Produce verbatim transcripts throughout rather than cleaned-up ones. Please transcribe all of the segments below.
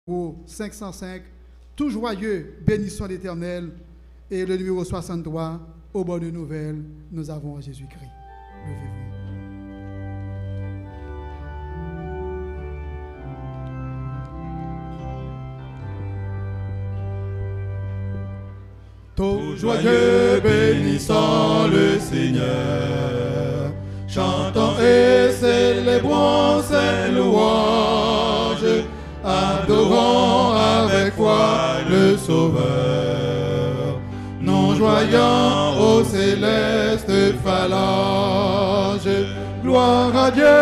Au cinq cent cinq, tout joyeux, bénissons l'Éternel. Et le numéro soixante-trois, aux bonnes nouvelles, nous avons Jésus-Christ. Levez-vous. Tout joyeux, bénissons le Seigneur, chantons et célébrons ses louanges, adorons avec foi le Sauveur, non joyant aux célestes phalanges. Gloire à Dieu,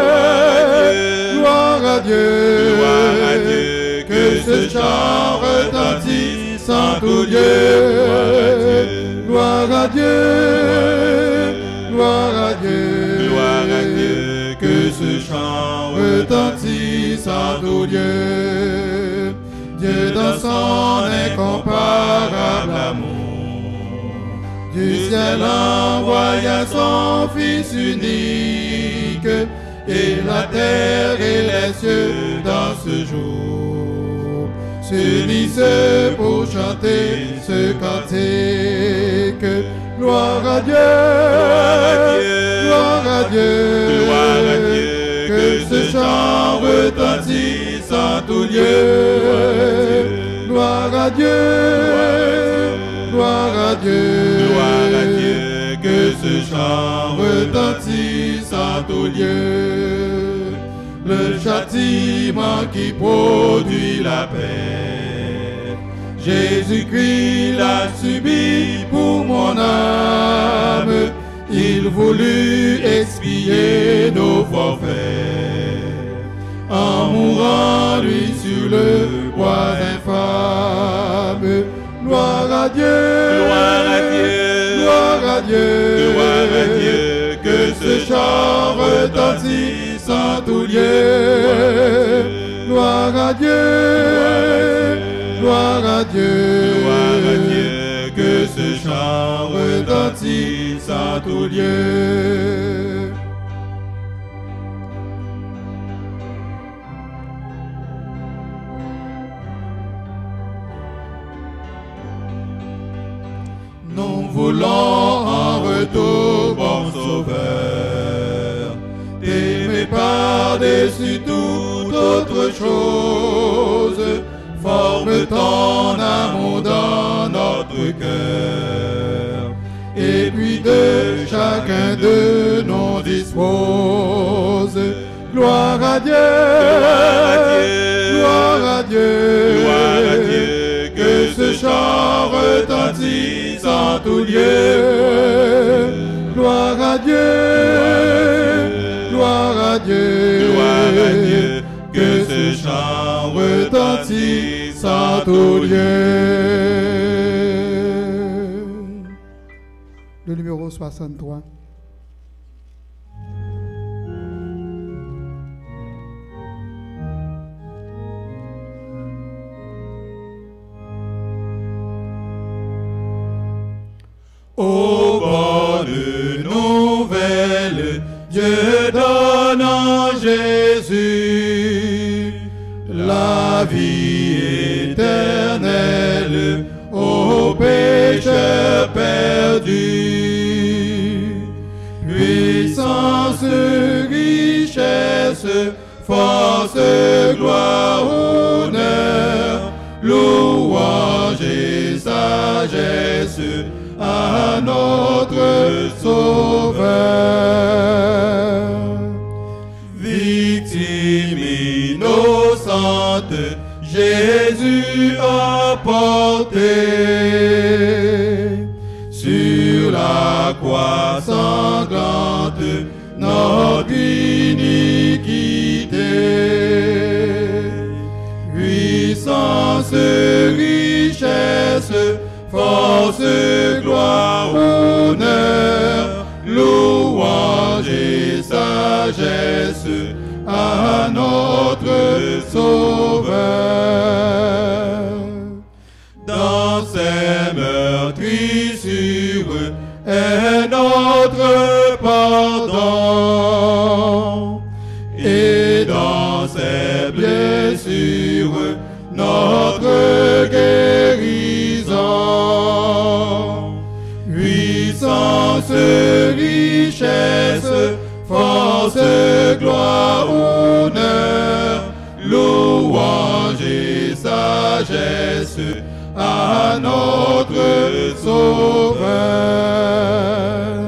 gloire à Dieu, gloire à Dieu, que ce chant retentisse en tout Dieu. Gloire à Dieu, gloire à Dieu, gloire à Dieu, que ce chant retentisse en tout Dieu. Dieu dans son incomparable amour, du ciel envoya son Fils unique, et la terre et les cieux dans ce jour s'unissent pour chanter ce cantique. Gloire à Dieu, gloire à Dieu, gloire à Dieu, que ce chant retentisse en tout lieu. Gloire à Dieu, gloire à Dieu, gloire à Dieu, que ce chant retentisse en tout lieu. Le châtiment qui produit la paix, Jésus-Christ l'a subi pour mon âme. Il voulut expier nos forfaits en mourant lui sur le bois infâme. Gloire à Dieu, gloire à Dieu, gloire à Dieu, gloire à Dieu, que ce chant retentisse en tout lieu. Gloire à Dieu, gloire à Dieu, gloire à Dieu, que ce chant retentisse en tout lieu. Nous voulons en retour, bon Sauveur, t'aimer par-dessus toute autre chose. Forme ton amour dans notre cœur, et puis de chacun de nous dispose. Gloire à Dieu, gloire à Dieu, gloire à Dieu, que ce chant retentisse en tout lieu. Gloire à Dieu, gloire à Dieu, gloire à Dieu, que ce chant retentisse en tout lieu. Le numéro soixante-trois. Ô bonne nouvelle, Dieu donne en Jésus la vie éternelle aux pécheurs perdus. Puissance, richesse, force, gloire, honneur, louange et sagesse à notre Sauveur. Victime innocente, Jésus a porté sur la croix sanglante notre iniquité. Puissance, richesse, force, gloire, honneur, louange et sagesse à notre Sauveur. Dans ses meurtrissures est notre pardon, et dans ses blessures notre guérison. Puissance, richesse, force, gloire, honneur, louange et sagesse à notre Sauveur.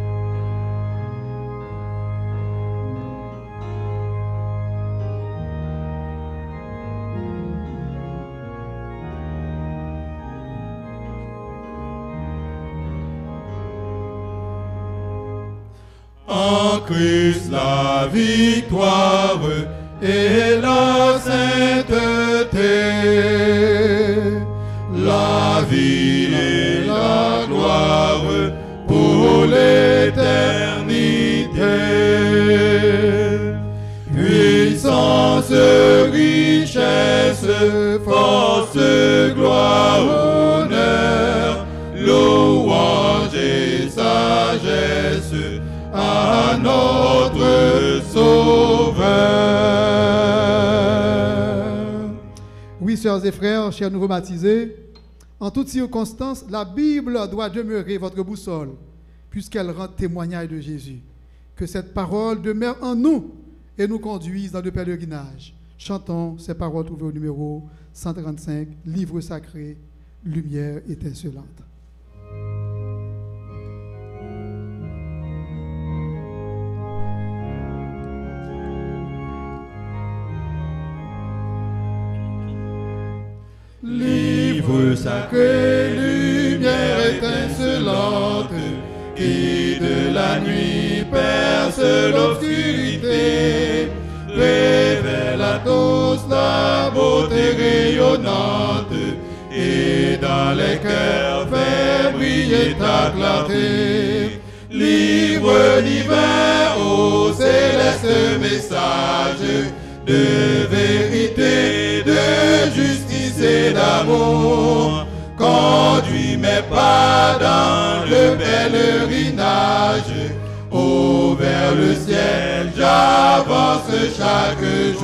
En Christ la victoire et la sainteté, la vie et la gloire pour l'éternité. Puissance, richesse, force, gloire, honneur, louange et sagesse à notre Sauveur. Oui, sœurs et frères, chers nouveaux baptisés, en toutes circonstances, la Bible doit demeurer votre boussole, puisqu'elle rend témoignage de Jésus. Que cette parole demeure en nous et nous conduise dans le pèlerinage. Chantons ces paroles trouvées au numéro cent trente-cinq, Livre sacré, lumière étincelante. Livre sacré, lumière étincelante, qui de la nuit perce l'obscurité, révèle à tous la beauté rayonnante, et dans les cœurs fait briller ta clarté. Livre divin, ô céleste message, de vérité, de justice et d'amour, conduis mes pas dans le pèlerinage, oh vers le ciel j'avance chaque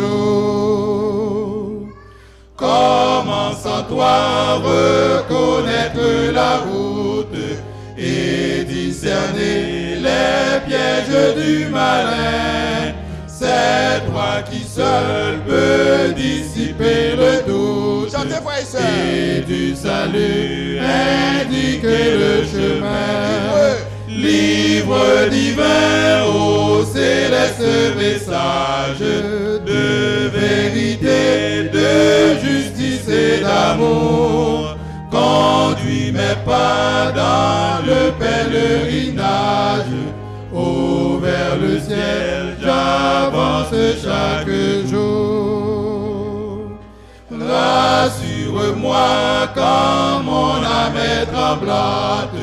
jour. Comment sans toi reconnaître la route et discerner les pièges du malin? C'est toi qui seul peux dissiper le doute. Chantez, frères et sœurs. Et du salut indiquer le chemin. Livre divin, ô céleste message, de vérité, de justice et d'amour, conduis mes pas dans le pèlerinage, oh vers le ciel j'avance chaque jour. Rassure-moi quand mon âme est tremblante,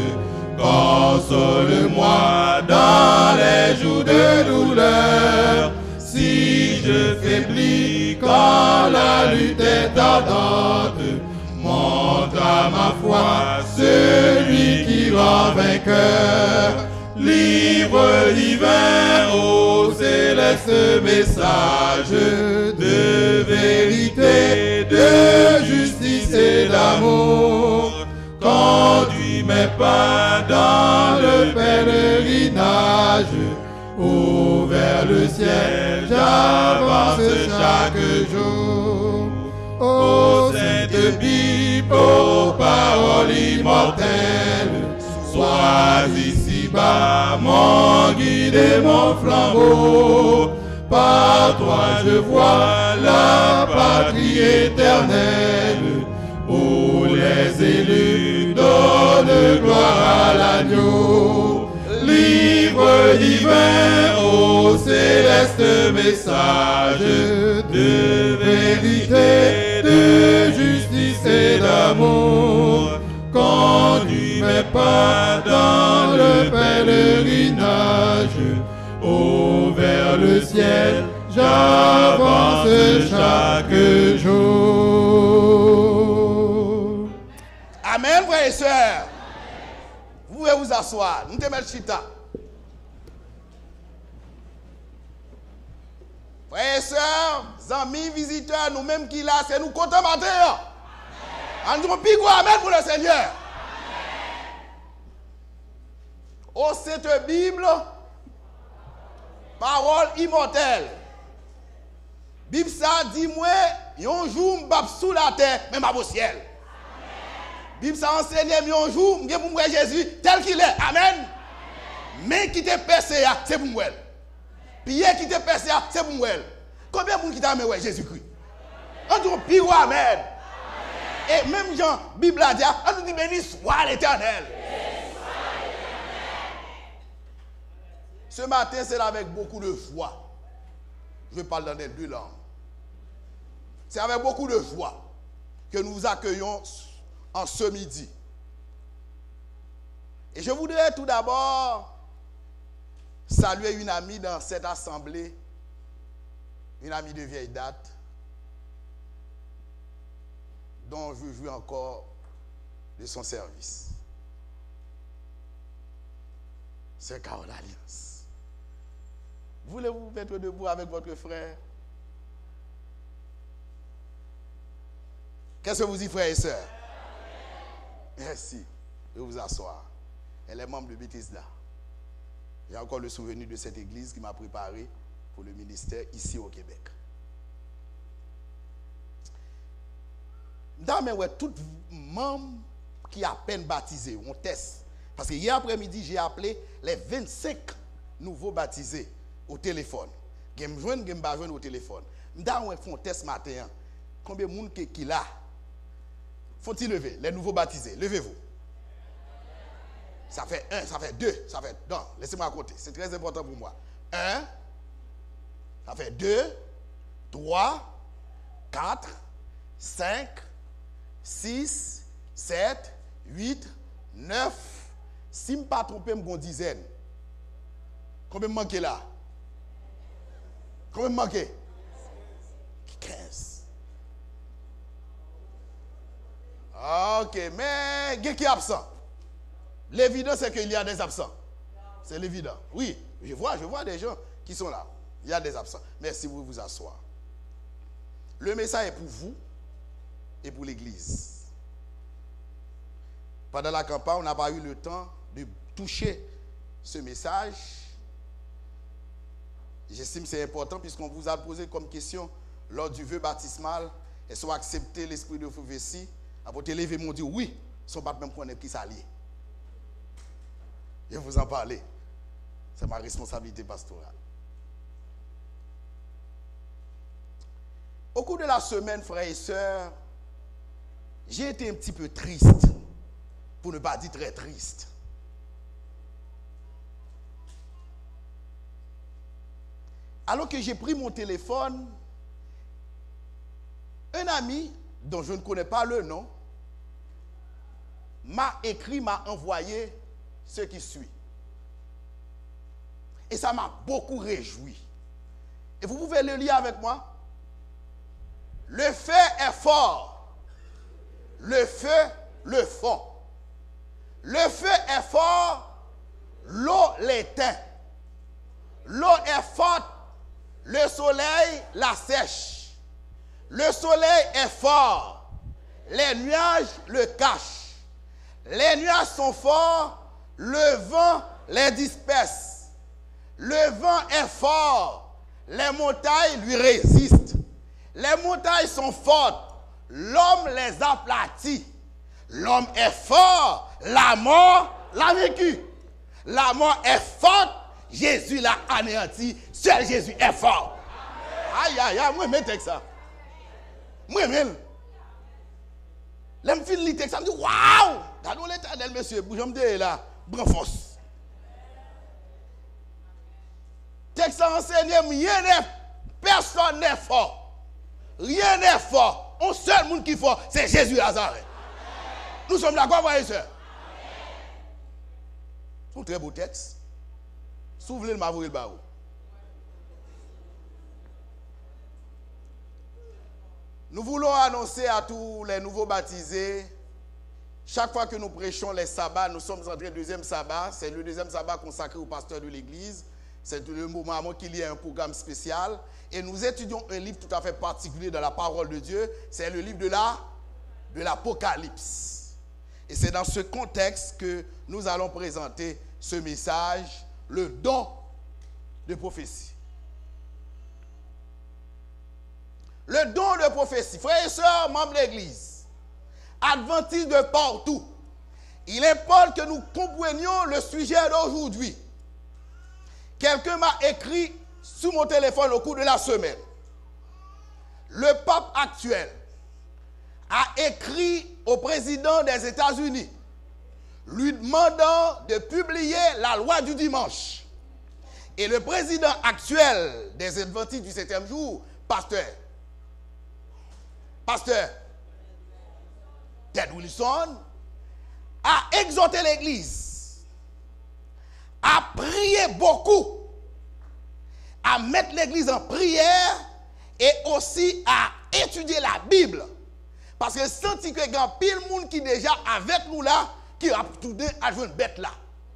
console-moi dans les jours de douleur. Si je faiblis quand la lutte est ardente, montre à ma foi celui qui rend vainqueur. Livre divin, ô céleste message, de vérité, de justice et d'amour, conduis mes pas dans le pèlerinage, oh vers le ciel j'avance chaque jour. Ô sainte Bible, ô parole immortelle, sois ici-bas mon guide et mon flambeau. Par toi je vois la patrie éternelle, où les élus donnent gloire à l'agneau. Livre divin, ô céleste message, de vérité, de justice et d'amour, conduis mes pas dans le pèlerinage, oh vers le ciel j'avance chaque jour. Amen, frères et sœurs. Vous pouvez vous asseoir. Nous te mettons chita. Frères et sœurs, amis, visiteurs, nous-mêmes qui là, c'est nous comptons matin. En disant, pigou, amen pour le Seigneur. Oh, cette Bible, parole immortelle. Bible ça dit moi, un jour m'bap sous la terre, mais m'a au ciel. Bible ça enseigne un jour, m'gè pour moi Jésus tel qu'il est. Amen. Mais qui te percé c'est pour moi. Pierre qui te percé c'est pour moi. Combien de monde qui t'a aimé Jésus-Christ? On dit pire amen. Et même Jean Bible a dit on nous dit béni soit l'Éternel. Ce matin, c'est là avec beaucoup de joie. Je parle dans les deux langues. C'est avec beaucoup de joie que nous vous accueillons en ce midi. Et je voudrais tout d'abord saluer une amie dans cette assemblée, une amie de vieille date, dont je jouis encore de son service. C'est Carole Alliance. Voulez-vous vous mettre debout avec votre frère? Qu'est-ce que vous dites, frères et sœurs? Merci. Je vais vous asseoir. Elle est membre de Bethesda. J'ai encore le souvenir de cette église qui m'a préparé pour le ministère ici au Québec. Dans mes tout membre qui a peine baptisé, on teste. Parce que hier après-midi, j'ai appelé les vingt-cinq nouveaux baptisés au téléphone. Je me joins, je me joins au téléphone. Dans on fait un test matin. Combien de monde qui là? Faut-il lever les nouveaux baptisés? Levez-vous. Ça fait un, ça fait deux, ça fait non, laissez-moi compter. C'est très important pour moi. Un, ça fait deux, trois, quatre, cinq, six, sept, huit, neuf. Si je ne me pas trompé, je me dizaine. Combien me manque là? Combien me manque? quinze. Ok, mais qui est absent? L'évident, c'est qu'il y a des absents. C'est l'évident. Oui, je vois, je vois des gens qui sont là. Il y a des absents. Merci, vous vous asseoir. Le message est pour vous et pour l'Église. Pendant la campagne, on n'a pas eu le temps de toucher ce message. J'estime que c'est important puisqu'on vous a posé comme question lors du vœu baptismal, est-ce qu'on accepter l'esprit de prophétie? Après, lever mon Dieu, oui, son pas même connaître qui s'allie. Je vais vous en parler. C'est ma responsabilité pastorale. Au cours de la semaine, frères et sœurs, j'ai été un petit peu triste, pour ne pas dire très triste. Alors que j'ai pris mon téléphone, un ami dont je ne connais pas le nom m'a écrit, m'a envoyé ce qui suit. Et ça m'a beaucoup réjoui. Et vous pouvez le lire avec moi. Le feu est fort. Le feu le fond. Le feu est fort. L'eau l'éteint. L'eau est forte. Le soleil la sèche. Le soleil est fort. Les nuages le cachent. Les nuages sont forts. Le vent les disperse. Le vent est fort. Les montagnes lui résistent. Les montagnes sont fortes. L'homme les aplatit. L'homme est fort. La mort l'a vécu. La mort est forte. Jésus l'a anéanti. Seul Jésus est fort. Aïe, aïe, aïe. Moi, je mets ça. Moi, même. Là, je finis le texte. Je me dis, waouh! Dans l'Éternel, monsieur, je me dis là, prends force. Texte enseigné, rien n'est, personne n'est fort. Rien n'est fort. Un seul monde qui est fort, c'est Jésus Nazareth. Nous sommes d'accord, frères et sœurs. C'est un très beau texte. Si vous voulez, je vais vous le barreau. Nous voulons annoncer à tous les nouveaux baptisés, chaque fois que nous prêchons les sabbats, nous sommes entrés au deuxième sabbat, c'est le deuxième sabbat consacré au pasteur de l'église, C'est le moment qu'il y a un programme spécial. Et nous étudions un livre tout à fait particulier dans la parole de Dieu. C'est le livre de la, de l'Apocalypse. Et c'est dans ce contexte que nous allons présenter ce message, le don de prophétie. Le don de prophétie. Frères et sœurs, membres de l'Église, adventistes de partout, il importe que nous comprenions le sujet d'aujourd'hui. Quelqu'un m'a écrit sur mon téléphone au cours de la semaine. Le pape actuel a écrit au président des États-Unis lui demandant de publier la loi du dimanche. Et le président actuel des Adventistes du septième jour, pasteur, pasteur Ted Wilson, a exhorté l'Église à prier beaucoup, à mettre l'Église en prière et aussi à étudier la Bible. Parce que senti que il y a pile monde qui déjà avec nous là, qui a tout à jouer une bête là.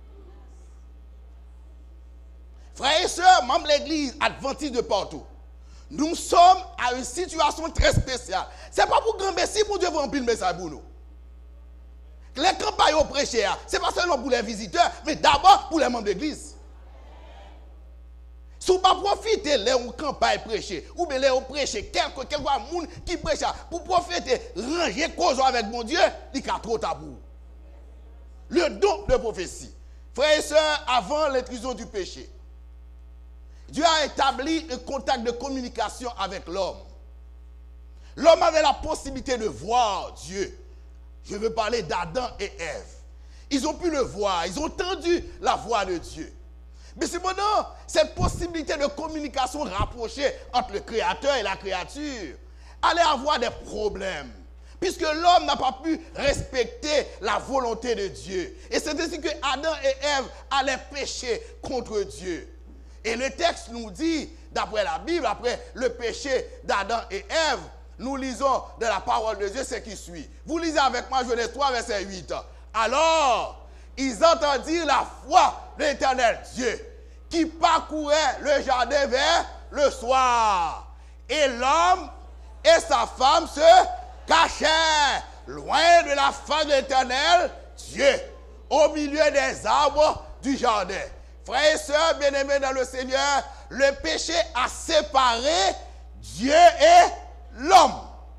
Frères et sœurs, membres de l'Église adventiste de partout, nous sommes à une situation très spéciale. Ce n'est pas pour grand messie pour Dieu vous remplir le message pour nous. Les campagnes au prêcher, ce n'est pas seulement pour les visiteurs, mais d'abord pour les membres de l'Église. Si vous ne profitez de la campagne prêcher, ou bien de prêcher, quelque quelque monde qui prêche, pour profiter, ranger cause avec mon Dieu, il y a trop tabou. Le don de prophétie. Frères et sœurs, avant l'intrusion du péché, Dieu a établi un contact de communication avec l'homme. L'homme avait la possibilité de voir Dieu. Je veux parler d'Adam et Ève. Ils ont pu le voir, ils ont entendu la voix de Dieu. Mais cependant, cette possibilité de communication rapprochée entre le Créateur et la créature allait avoir des problèmes, puisque l'homme n'a pas pu respecter la volonté de Dieu. Et c'est ainsi que Adam et Ève allaient pécher contre Dieu. Et le texte nous dit, d'après la Bible, après le péché d'Adam et Ève, nous lisons de la parole de Dieu ce qui suit. Vous lisez avec moi Genèse trois, verset huit. Alors, ils entendirent la voix de l'Éternel Dieu qui parcourait le jardin vers le soir. Et l'homme et sa femme se cachèrent loin de la face de l'Éternel Dieu, au milieu des arbres du jardin. Frères et sœurs bien-aimés dans le Seigneur, le péché a séparé Dieu et l'homme.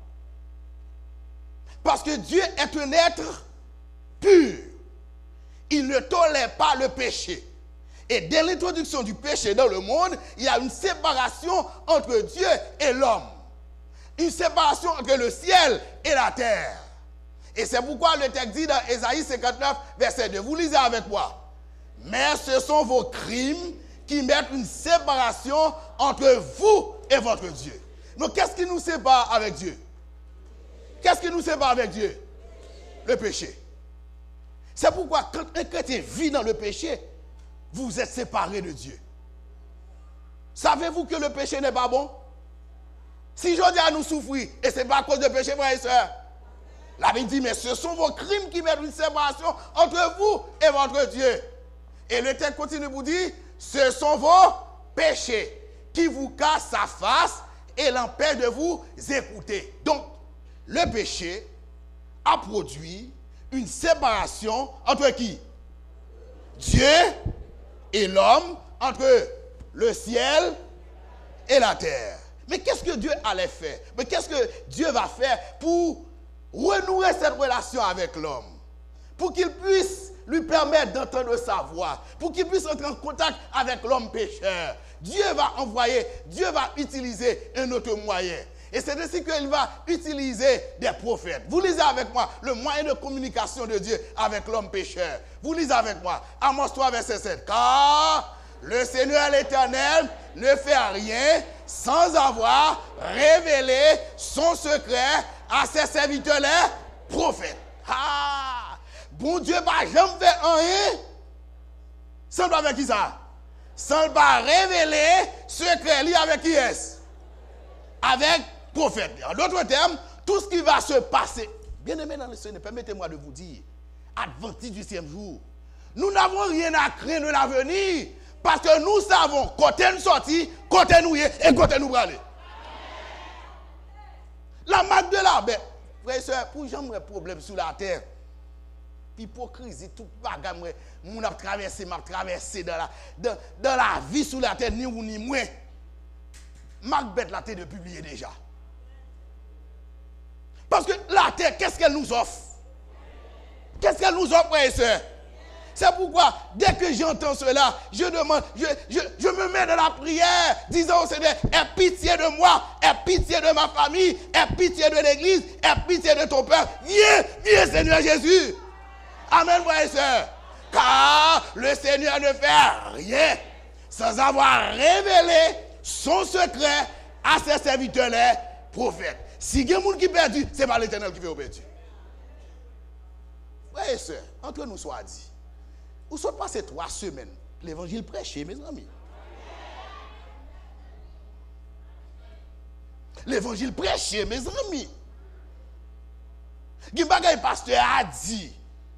Parce que Dieu est un être pur. Il ne tolère pas le péché. Et dès l'introduction du péché dans le monde, il y a une séparation entre Dieu et l'homme. Une séparation entre le ciel et la terre. Et c'est pourquoi le texte dit dans Ésaïe cinquante-neuf, verset deux. Vous lisez avec moi. Mais ce sont vos crimes qui mettent une séparation entre vous et votre Dieu. Donc qu'est-ce qui nous sépare avec Dieu? Qu'est-ce qui nous sépare avec Dieu? Le péché. C'est pourquoi quand un chrétien vit dans le péché, vous êtes séparés de Dieu. Savez-vous que le péché n'est pas bon? Si je dis à nous souffrir, et ce n'est pas à cause de péché, frères et sœurs, la Bible dit, mais ce sont vos crimes qui mettent une séparation entre vous et votre Dieu. Et le texte continue pour dire, ce sont vos péchés qui vous cassent sa face et l'empêchent de vous écouter. Donc, le péché a produit une séparation entre qui? Dieu et l'homme, entre le ciel et la terre. Mais qu'est-ce que Dieu allait faire? Mais qu'est-ce que Dieu va faire pour renouer cette relation avec l'homme? Pour qu'il puisse lui permettre d'entendre sa voix, pour qu'il puisse entrer en contact avec l'homme pécheur. Dieu va envoyer, Dieu va utiliser un autre moyen. Et c'est ainsi qu'il va utiliser des prophètes. Vous lisez avec moi le moyen de communication de Dieu avec l'homme pécheur. Vous lisez avec moi Amos trois, verset sept. Car le Seigneur l'Éternel ne fait rien sans avoir révélé son secret à ses serviteurs les prophètes. Ah! Bon Dieu va jamais faire rien sans pas avec qui ça? Sans pas révéler secret lié avec qui est? Avec prophète. En d'autres termes, tout ce qui va se passer. Bien aimé dans le Seigneur, permettez-moi de vous dire, adventiste du septième jour, nous n'avons rien à craindre de l'avenir Parce que nous savons côté nous sorti, côté nous y est et côté nous aller. La marque de la bête. Frère et soeur, pour jamais problème sur la terre. Hypocrisie, tout bagage, mon a traversé, m'a traversé dans la, dans, dans la vie sur la terre, ni ou ni moi. Marque bête la terre de publier déjà. Parce que la terre, qu'est-ce qu'elle nous offre? Qu'est-ce qu'elle nous offre, frère et soeur? C'est pourquoi, dès que j'entends cela, je demande, je, je, je me mets dans la prière, disant au Seigneur, aie pitié de moi, aie pitié de ma famille, aie pitié de l'église, aie pitié de ton peuple. Viens, viens Seigneur Jésus. Amen, frères et sœurs. Car le Seigneur ne fait rien sans avoir révélé son secret à ses serviteurs, les prophètes. Si il y a des gens qui perdu, ce n'est pas l'Éternel qui fait perdu. Frères et sœurs, entre nous soit dit. Où sont passés trois semaines l'évangile prêché, mes amis? L'évangile prêché, mes amis. Le pasteur a dit,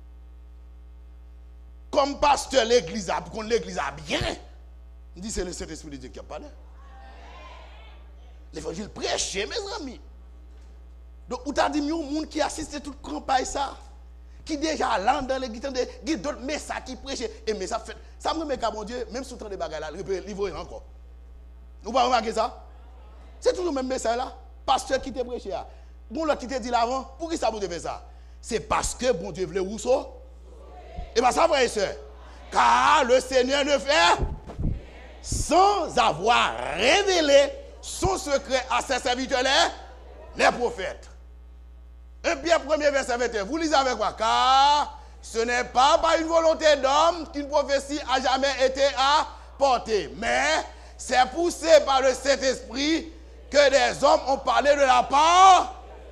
comme pasteur, l'église a, l'église a bien. Il dit c'est le Saint-Esprit de Dieu qui a parlé. L'évangile prêché, mes amis. Donc, vous avez dit, il y a un monde qui assiste à toute campagne ça. Qui déjà là dans l'église, il y a d'autres messages qui prêchent. Et mais ça fait, ça me met à mon Dieu, même sous le temps de bagages là, il peut livrer encore. Vous pouvez remarquer ça? C'est toujours le même message là. Pasteur qui te prêche là. Bon, l'autre qui te dit l'avant, pour qui ça vous devez ça? C'est parce que bon Dieu voulait Rousseau. Et bien ça, frère et soeur. Car le Seigneur ne fait sans avoir révélé son secret à ses serviteurs, les, les prophètes. Et bien, premier verset vingt et un, vous lisez avec moi. Car ce n'est pas par une volonté d'homme qu'une prophétie a jamais été apportée, mais c'est poussé par le Saint-Esprit que des hommes ont parlé de la part.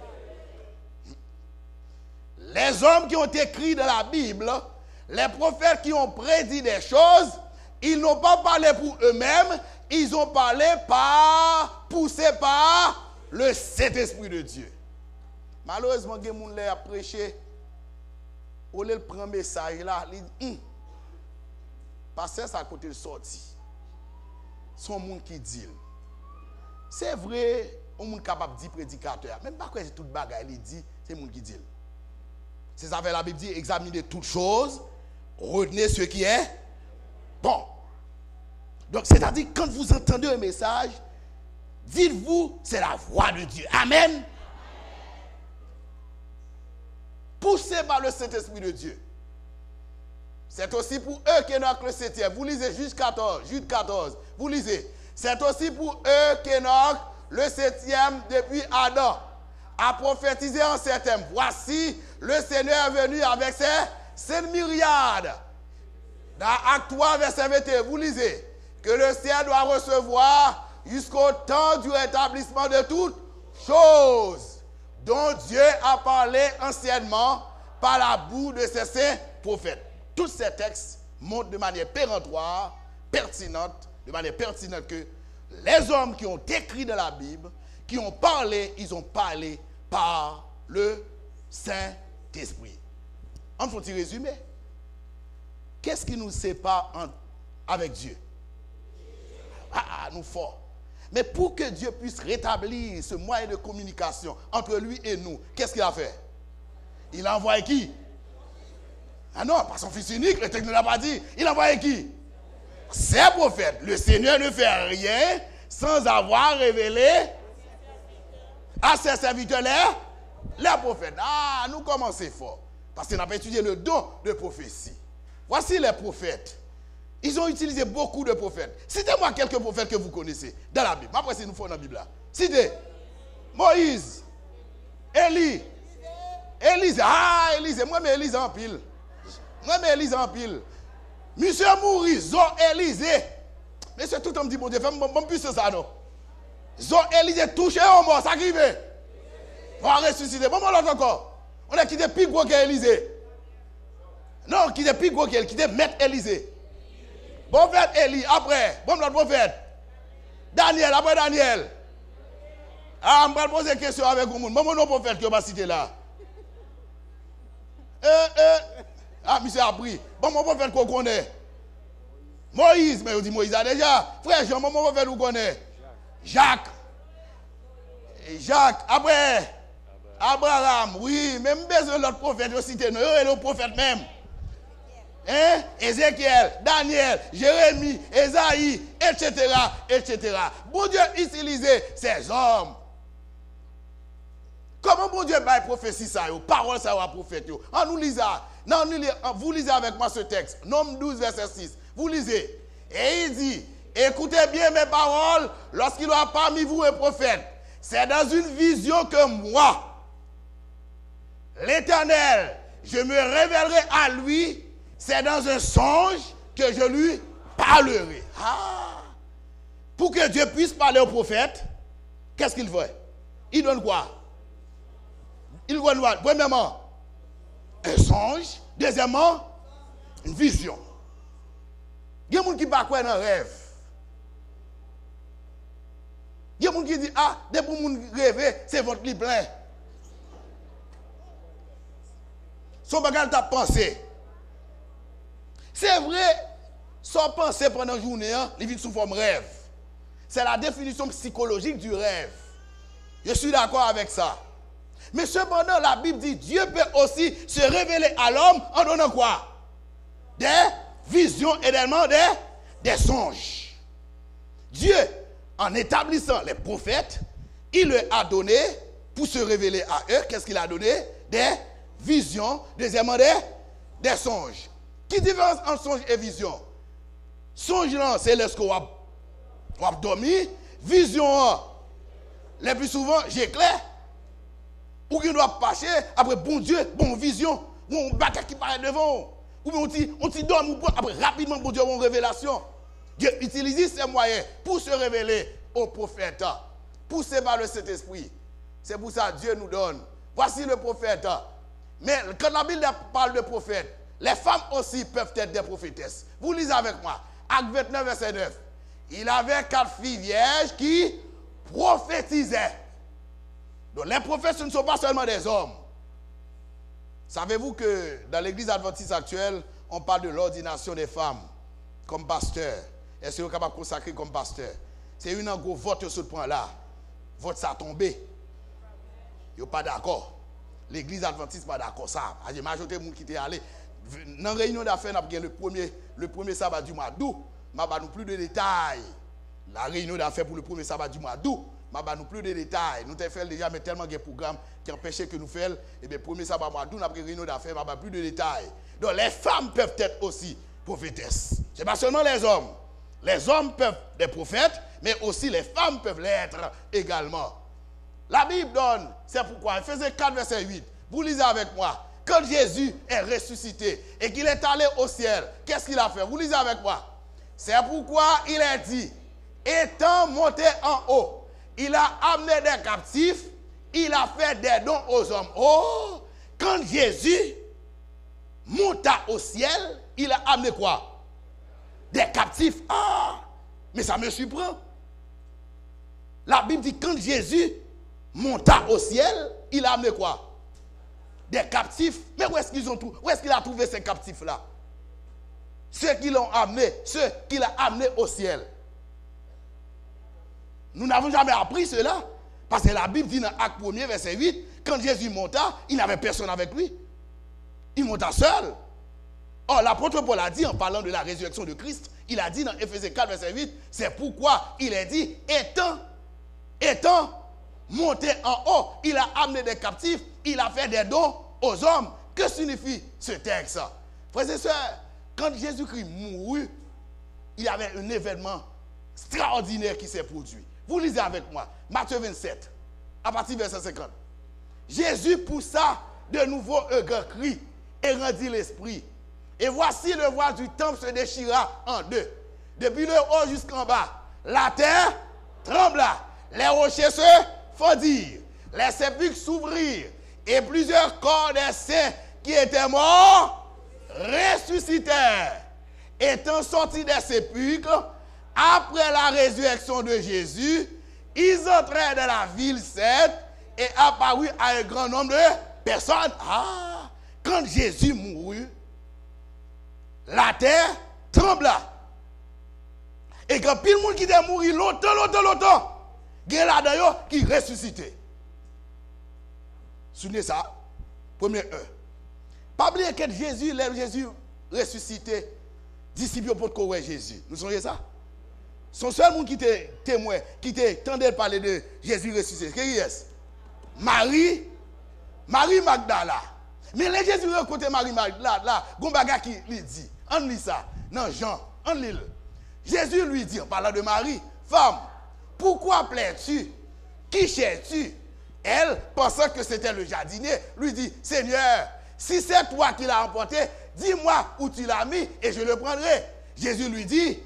Les hommes qui ont écrit dans la Bible, les prophètes qui ont prédit des choses, ils n'ont pas parlé pour eux-mêmes, ils ont parlé par, poussé par le Saint-Esprit de Dieu. Malheureusement, il y a des gens qui ont prêché, au lieu de prendre un message là, il dit, hum, pasteur, ça à côté de sorti. Son monde qui dit. C'est vrai, on est capable de dire prédicateur. Même pas que c'est toute bagaille, il dit, c'est le monde qui dit. C'est ça que la Bible dit, examinez toutes choses, retenez ce qui est bon. Donc, c'est-à-dire, quand vous entendez un message, dites-vous, c'est la voix de Dieu. Amen. Poussé par le Saint-Esprit de Dieu. C'est aussi pour eux qu'Enoch le septième. Vous lisez Jude quatorze, Jude quatorze. Vous lisez. C'est aussi pour eux qu'Enoch le septième depuis Adam a prophétisé en ces termes. Voici le Seigneur est venu avec ses sept myriades. Dans Acte trois, verset vingt et un, vous lisez que le ciel doit recevoir jusqu'au temps du rétablissement de toutes choses dont Dieu a parlé anciennement par la bouche de ses saints prophètes. Tous ces textes montrent de manière péremptoire, pertinente, de manière pertinente que les hommes qui ont écrit dans la Bible, qui ont parlé, ils ont parlé par le Saint-Esprit. On faut-il résumer? Qu'est-ce qui nous sépare en, avec Dieu? Ah, ah, nous forts. Mais pour que Dieu puisse rétablir ce moyen de communication entre lui et nous, qu'est-ce qu'il a fait? Il a envoyé qui? Ah non, pas son fils unique, le texte ne l'a pas dit. Il a envoyé qui? Ses prophètes. Le Seigneur ne fait rien sans avoir révélé à ses serviteurs les, les prophètes. Ah, nous commençons fort. Parce qu'on n'a pas étudié le don de prophétie. Voici les prophètes. Ils ont utilisé beaucoup de prophètes. Citez-moi quelques prophètes que vous connaissez dans la Bible. Après, c'est nous faisons dans la Bible là. Citez. Moïse. Élie. Élise. Ah, Élise. Moi, mais Élise en pile. Moi, mais Élise en pile. Monsieur Maurice. Zo Élysée. Mais c'est tout le monde dit, bon Dieu, fais-moi plus ça, non. Zo Élysée touché au mort, ça arrive. On va ressusciter. Bon, l'autre encore. On a quitté plus gros qu'Élysée. Non, quitté plus gros qu'elle, quitté maître Élysée. Bon prophète Élie, après, bon l'autre prophète. Daniel, après Daniel. Ah, je vais poser une question avec vous. Bon, mon prophète qui va citer là. Euh, euh. Ah, monsieur a pris. Bon, mon prophète qu'on connaît. Moïse, mais on dit Moïse a déjà. Frère Jean, maman va faire nous connaître. Jacques. Et Jacques, après, Abraham, oui, même besoin de l'autre prophète aussi, et le prophète même. Hein? Ézéchiel, Daniel, Jérémie, Esaïe, et cetera, et cetera. Bon Dieu utilisait ces hommes. Comment bon Dieu va prophétie ça, yo, parole ça va prophète yo. On nous lise, non, vous lisez avec moi ce texte, Nombre douze, verset six. Vous lisez. Et il dit, écoutez bien mes paroles lorsqu'il y a parmi vous un prophète. C'est dans une vision que moi, l'Éternel, je me révélerai à lui. C'est dans un songe que je lui parlerai. Ah. Pour que Dieu puisse parler au prophète, qu'est-ce qu'il fait? Il donne quoi? Il donne quoi? Premièrement, un songe. Deuxièmement, une vision. Il y a des gens qui ne croient pas dans un rêve. Il y a des gens qui disent, ah, dès que vous rêvez, c'est votre lit plein. Son bagage t'a pensé. C'est vrai, sans penser pendant la journée, hein, il vit sous forme rêve. C'est la définition psychologique du rêve. Je suis d'accord avec ça. Mais cependant, la Bible dit, Dieu peut aussi se révéler à l'homme en donnant quoi? Des visions et également des, des songes. Dieu, en établissant les prophètes, il leur a donné, pour se révéler à eux, qu'est-ce qu'il a donné? Des visions, deuxièmement des, des songes. Qui différence entre songe et vision? Songe, c'est lorsqu'on a dormi. Vision, le plus souvent, j'éclaire. Ou qu'on doit passer, après, bon Dieu, bon vision, ou on bat qui paraît devant. Ou on dit, on dit, dorme, après, rapidement, bon Dieu, une révélation. Dieu utilise ces moyens pour se révéler aux prophètes, pour se par le Saint-Esprit. C'est pour ça que Dieu nous donne. Voici le prophète. Mais quand la Bible parle de prophète, les femmes aussi peuvent être des prophétesses. Vous lisez avec moi. Acte vingt-neuf, verset neuf. Il avait quatre filles vierges qui prophétisaient. Donc les prophètes, ce ne sont pas seulement des hommes. Savez-vous que dans l'église adventiste actuelle, on parle de l'ordination des femmes comme pasteur. Est-ce que vous êtes capable de consacrer comme pasteur? C'est une en gros vote sur ce point-là. Vote ça a tombé. Ils ne sont pas d'accord. L'église adventiste n'est pas d'accord. Ça. La majorité des gens qui étaient allés. Dans la réunion d'affaires, nous avons le premier, le premier sabbat du mois d'août. Je ne vais pas plus de détails. La réunion d'affaires pour le premier sabbat du mois d'août. Je ne vais pas plus de détails. Nous avons fait déjà mais tellement de programmes qui empêchaient que nous fassions. Et bien, le premier sabbat du mois d'août, nous avons une réunion d'affaires, je ne vais pas plus de détails. Donc, les femmes peuvent être aussi prophétesses. Ce n'est pas seulement les hommes. Les hommes peuvent être des prophètes, mais aussi les femmes peuvent l'être également. La Bible donne, c'est pourquoi, Ephésiens quatre, verset huit. Vous lisez avec moi. Quand Jésus est ressuscité et qu'il est allé au ciel, qu'est-ce qu'il a fait? Vous lisez avec moi. C'est pourquoi il est dit, étant monté en haut, il a amené des captifs, il a fait des dons aux hommes. Oh, quand Jésus monta au ciel, il a amené quoi? Des captifs. Ah, mais ça me surprend. La Bible dit, quand Jésus monta au ciel, il a amené quoi? Des captifs. Mais où est-ce qu'ils ont trouvé? Où est-ce qu'il a trouvé ces captifs-là? Ceux qui l'ont amené, ceux qu'il a amenés au ciel. Nous n'avons jamais appris cela. Parce que la Bible dit dans Acte un, verset huit, quand Jésus monta, il n'avait personne avec lui. Il monta seul. Or, l'apôtre Paul a dit, en parlant de la résurrection de Christ, il a dit dans Ephésiens quatre, verset huit, c'est pourquoi il est dit, étant, étant monté en haut, il a amené des captifs, il a fait des dons aux hommes. Que signifie ce texte? Frères et sœurs, quand Jésus-Christ mourut, il y avait un événement extraordinaire qui s'est produit. Vous lisez avec moi, Matthieu vingt-sept, à partir du verset cinquante. Jésus poussa de nouveau un grand cri et rendit l'esprit. Et voici le voile du temple se déchira en deux. Depuis le haut jusqu'en bas, la terre trembla, les rochers se fondirent, les sépulcres s'ouvrirent, et plusieurs corps des saints qui étaient morts ressuscitèrent. Étant sortis des sépulcres, après la résurrection de Jésus, ils entrèrent dans la ville sainte et apparurent à un grand nombre de personnes. Ah, quand Jésus mourut, la terre trembla. Et quand pile monde qui est mort longtemps, longtemps, longtemps, il y a là-dedans qui ressuscité. Souvenez ça. Premier un. Pas oublier que Jésus, là, Jésus ressuscité, disciples pour courir Jésus. Nous savez ça? Son seul monde qui était témoin, qui était tendait de parler de Jésus ressuscité. Qui est-ce? Marie, Marie Magdala. Mais les Jésus rencontre Marie Magdala, là, Gombaga qui lui dit, on lit ça, non Jean, on lit le. Jésus lui dit, en parlant de Marie, femme, pourquoi plais-tu? Qui cherches-tu? Elle, pensant que c'était le jardinier, lui dit, Seigneur, si c'est toi qui l'as emporté, dis-moi où tu l'as mis et je le prendrai. Jésus lui dit,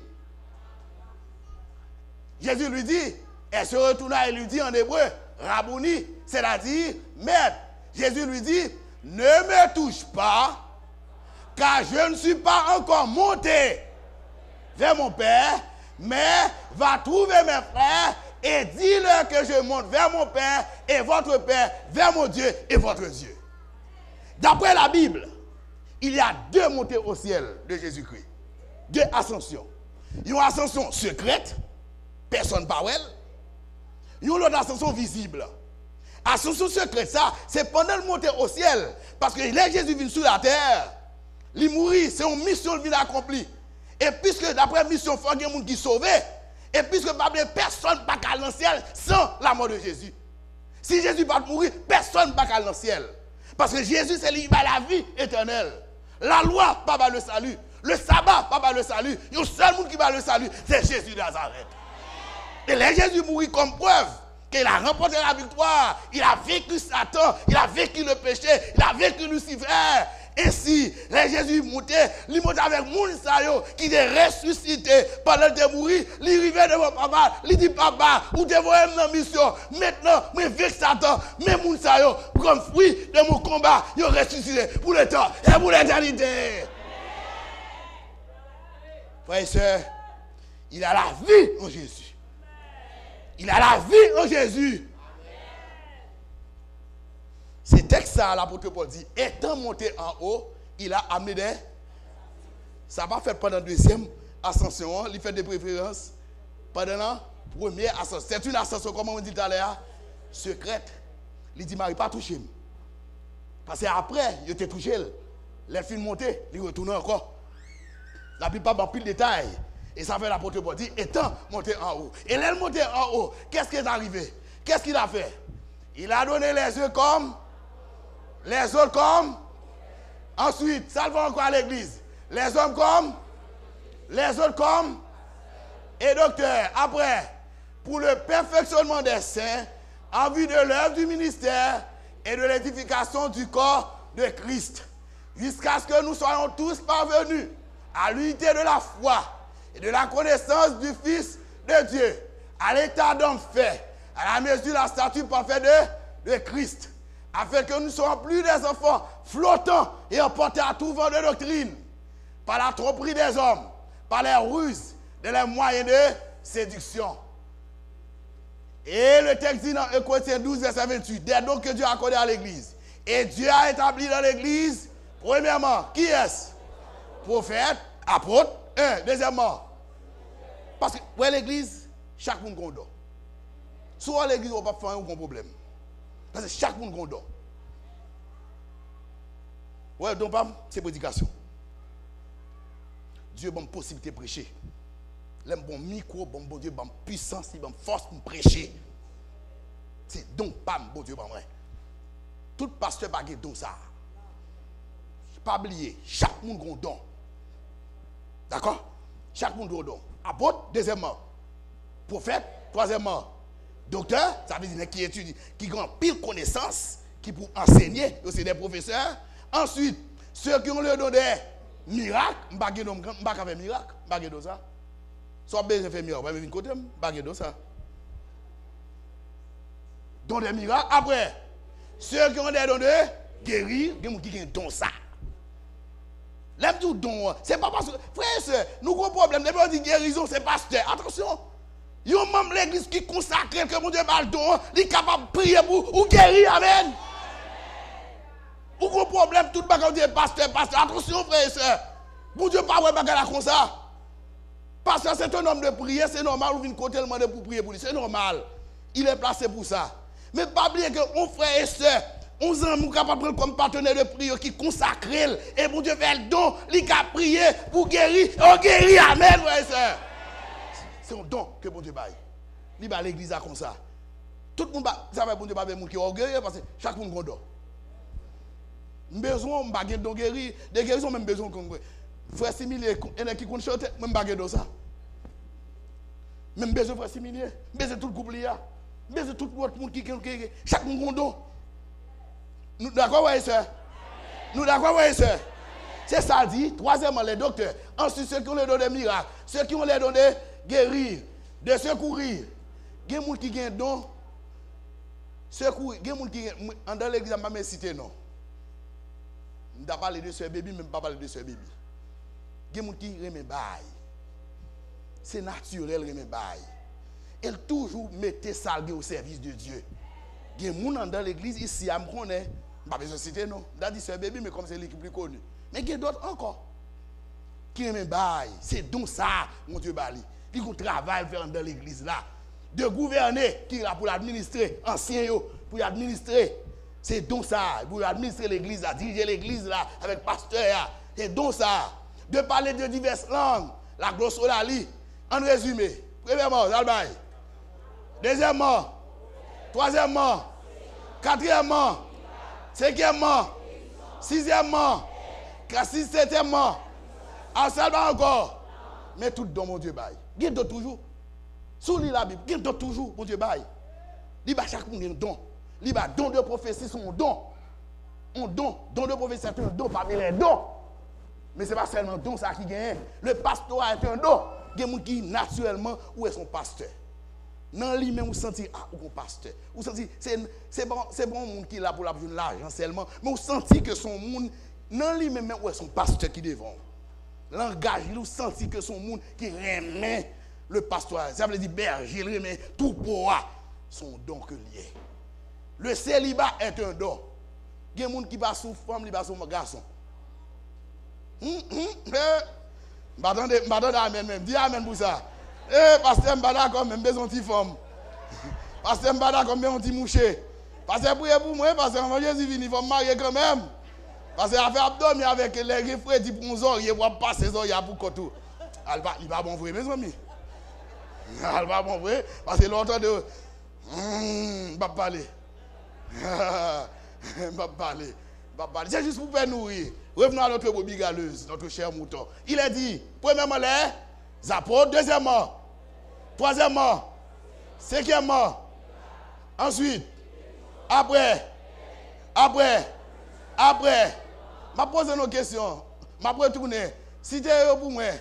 Jésus lui dit, elle se retourna et lui dit en hébreu, Rabouni, c'est-à-dire, maître. Jésus lui dit, ne me touche pas, car je ne suis pas encore monté vers mon Père, mais va trouver mes frères et dis-leur que je monte vers mon Père et votre Père, vers mon Dieu et votre Dieu. D'après la Bible, il y a deux montées au ciel de Jésus-Christ. Deux ascensions. Une ascension secrète, personne ne parle. Une autre ascension visible. Ascension secrète, ça, c'est pendant le montée au ciel. Parce que là, Jésus vient sur la terre. Il mourit, c'est une mission qu'il a accomplie. Et puisque d'après la mission, il faut qu'il y ait des gens qui sont sauvés. Et puisque personne ne peut aller dans le ciel sans la mort de Jésus. Si Jésus ne va pas mourir, personne ne peut aller dans le ciel. Parce que Jésus, c'est lui qui va la vie éternelle. La loi, pas le salut. Le sabbat, pas le salut. Il y a un seul monde qui va le salut, c'est Jésus de Nazareth. Et là, Jésus mourit comme preuve qu'il a remporté la victoire. Il a vécu Satan, il a vécu le péché, il a vécu Lucifer. Et si là, Jésus montait, il montait avec Mounsayo qui est ressuscité pendant qu'il est mort, il arrivait devant papa, il dit papa, vous devez me dans la mission. Maintenant, je vécu Satan, mais Mounsayo, comme fruit de mon combat, il est ressuscité pour le temps et pour l'éternité. Frères et sœurs, il a la vie en Jésus. Il a la vie en Jésus. C'est texte ça, l'apôtre Paul dit, étant monté en haut, il a amené des... Ça va faire pendant la deuxième ascension, il fait des préférences. Pendant la première ascension. C'est une ascension, comme on dit tout à l'heure, secrète. Il dit, Marie, pas toucher. Parce qu'après, il était touché. Les films montés, il retourne encore. La Bible n'a pas pile de détails. Et ça fait l'apôtre Paul dit, étant monté en haut. Et là, monté en haut, qu'est-ce qui est arrivé? Qu'est-ce qu'il a fait? Il a donné les yeux comme... Les autres comme, ensuite, ça va encore à l'église. Les hommes comme, les autres comme, et docteur, après, pour le perfectionnement des saints, en vue de l'œuvre du ministère et de l'édification du corps de Christ, jusqu'à ce que nous soyons tous parvenus à l'unité de la foi et de la connaissance du Fils de Dieu, à l'état d'homme fait, à la mesure de la stature parfaite de, de Christ, afin que nous ne soyons plus des enfants flottants et emportés à tout vent de doctrine, par la tromperie des hommes, par les ruses de les moyens de séduction. Et le texte dit dans un Corinthiens douze, verset vingt-huit, des dons que Dieu a accordés à l'église. Et Dieu a établi dans l'église, premièrement, qui est-ce? Prophète, apôtre, un. Deuxièmement, parce que, ouais, l'église, chaque monde a un don. Soit l'église, on ne va pas faire un problème. Parce que chaque monde a un don. Ouais, donc, c'est prédication. Dieu a une possibilité de prêcher. Il a un bon micro, bon, bon Dieu, bon puissance, bon force pour prêcher. C'est donc pas bon Dieu, bon vrai. Tout pasteur n'a pas de don ça. Pas oublier, chaque monde a un don. D'accord? Chaque monde a un don. Apôtre, deuxièmement. Prophète, troisièmement. Docteur, ça veut dire qui étudie, qui a pile connaissance, qui pour enseigner, c'est des professeurs. Ensuite, ceux qui ont le don des miracles, je ne vais pas faire miracle, je ne vais pas faire ça. Soit bien fait miracle, je vais venir côté, je ne vais pas faire ça. Don des miracles. Après, ceux qui ont des dons de guérir, il y a des gens qui ont don ça. L'aime tout don, c'est pas parce que, frère, nous avons un problème, on dit guérison, c'est pasteur. Attention. Il y a même l'église qui consacre que mon Dieu va le don, il est capable de prier pour ou guérir, amen. Ou gros problème, tout le monde dit pasteur, pasteur. Attention, frère et soeur. Mon Dieu, pas ouais, bagarre comme ça. Parce que c'est un homme de prière, c'est normal, ou vient côté le demander pour prier pour lui, c'est normal. Il est placé pour ça. Mais pas oublier que on frère et soeur, on est capable de prendre comme partenaire de prière qui consacre et pour Dieu fait le don, il a prié pour guérir, on guérit, amen, frère et soeur. C'est un don que bon Dieu baille. Il va à l'église comme ça. Tout le monde ça va bon Dieu pas monde qui est orgueilleux parce que chaque monde a un don. Besoin de baguette de guérir, de guérison même besoin qu'on frère Similier, il y en a qui compte chanter, même baguette de ça. Même besoin frère Similier, besoin tout le couple là. Besoin tout le monde qui qui chaque monde a un don. Nous d'accord ouais sœur. Nous d'accord ouais sœur. C'est ça dit, troisièmement les docteurs, ensuite ceux qui ont les dons de miracles, ceux qui ont les dons de guérir, de secourir. Il y a des gens qui ont un don. Secourir, il y a des gens qui ont dans l'église, je ne vais pas citer non. Je ne vais pas parler de ce bébé, mais je ne vais pas parler de ce bébé. Il y a des gens qui remettent bail. C'est naturel remettre bail. Elle toujours mettait ça au service de Dieu. Il y a des gens dans l'église ici, je ne connais pas. Je ne vais pas besoin de citer non. Je dis ce bébé, mais comme c'est l'équipe plus connue. Mais il y a d'autres encore. Qui remettent bail. C'est donc ça, mon Dieu bali. Qui travaille faire dans l'église là. De gouverner, qui est là pour l'administrer, ancien pour administrer. C'est donc ça, pour administrer l'église là, diriger l'église là, avec pasteur là. C'est donc ça. De parler de diverses langues, la glossolalie. En résumé, premièrement, Zalbaï. Deuxièmement, troisièmement, quatrièmement, cinquièmement, sixièmement, septièmement, en encore. Mais tout dans mon Dieu bail. Il y a toujours. Sous la Bible, il y a toujours, mon Dieu bail. Il y a chaque monde un don. Il y a don de prophétie, c'est un don. Un don. Don de prophétie, c'est un don parmi les dons. Mais ce n'est pas seulement un don ça qui gagne. Le pastorat est un don. Il y a des gens qui, naturellement, où est son pasteur? Dans lui-même, vous sentez, ah, où est pasteur? Vous sentez, c'est bon, c'est bon monde qui est là pour la besoin de l'argent seulement. Mais vous sentez que son monde, dans lui-même, où est son pasteur qui devant? Langage, vous sentez que son monde qui remet le pastorat. Ça veut dire berger, il remet tout pour son don que lié. Le célibat est un don. Il y a des gens qui passent sous femme, qui passent sous garçon. Hum, hum, eh. M'attendez, m'attendez amen même. Dis amen pour ça. Eh, pasteur Mbada comme même besoin de femme. Pasteur Mbada comme besoin de moucher. Pasteur priez pour moi, pasteur Jésus vient, il faut me marier quand même. Parce qu'il a fait abdomen avec les refrains du bronzor, il va passer ça, il y a pour tout. Il va bon vrai, mes amis. Il va bon vrai, parce que l'autre de. Hum, va parler. Va parler. Va parler. C'est juste pour faire nourrir. Revenons à notre brebis galeuse, notre cher mouton. Il a dit, premièrement, les apôtres, deuxièmement, troisièmement, cinquièmement, ensuite, après, après, après, je pose une question, je retourne. Si tu es pour moi,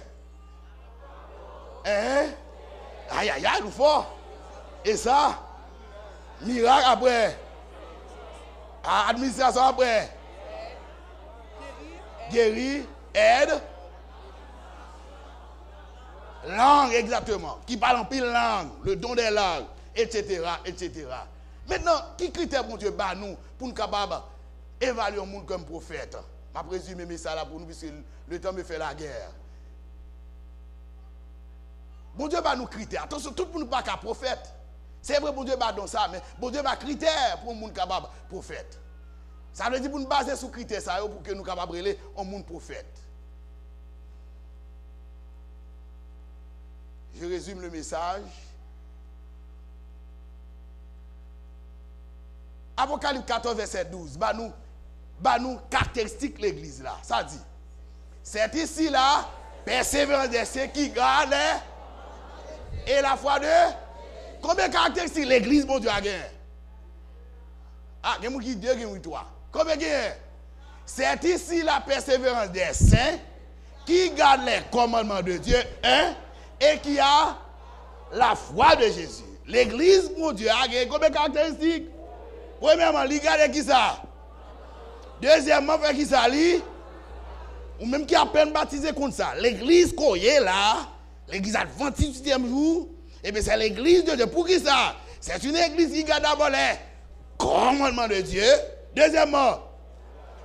hein? Aïe, aïe, aïe, nous fort. Et ça, miracle après, administration après. Guérir, aide, langue exactement, qui parle en pile langue, le don des langues, et cetera, et cetera. Maintenant, qui critère pour Dieu bah nous pour nous capables d'évaluer le monde comme prophète? Je présume ça là pour nous puisque le temps me fait la guerre. Bon Dieu va nous critères. Attention, tout le monde pas qu'un prophète. C'est vrai, bon Dieu va dans ça, mais bon Dieu va critère pour le monde capable prophète. Ça veut dire pour nous baser sur critères ça pour que nous capables de relayer un monde prophète. Je résume le message. Apocalypse quatorze, verset douze. Bah nous, bah nous caractéristique l'église là. Ça dit. C'est ici là, persévérance de ceux qui gardent et la foi de. Combien de caractéristiques l'église, mon Dieu, a gagné? Ah, il y a qui dit deux, qui trois. Combien de gagné? C'est ici la persévérance des saints qui gardent les commandements de Dieu, hein, et qui a la foi de Jésus. L'église, mon Dieu, a gagné combien de caractéristiques? Premièrement, il garde qui ça? Deuxièmement, fait qui ça? Ou même qui a peine baptisé contre ça. L'église qu'on est là, l'église adventiste du septième jour, et bien c'est l'église de Dieu. Pour qui ça? C'est une église qui garde d'abord les commandements de Dieu. Deuxièmement,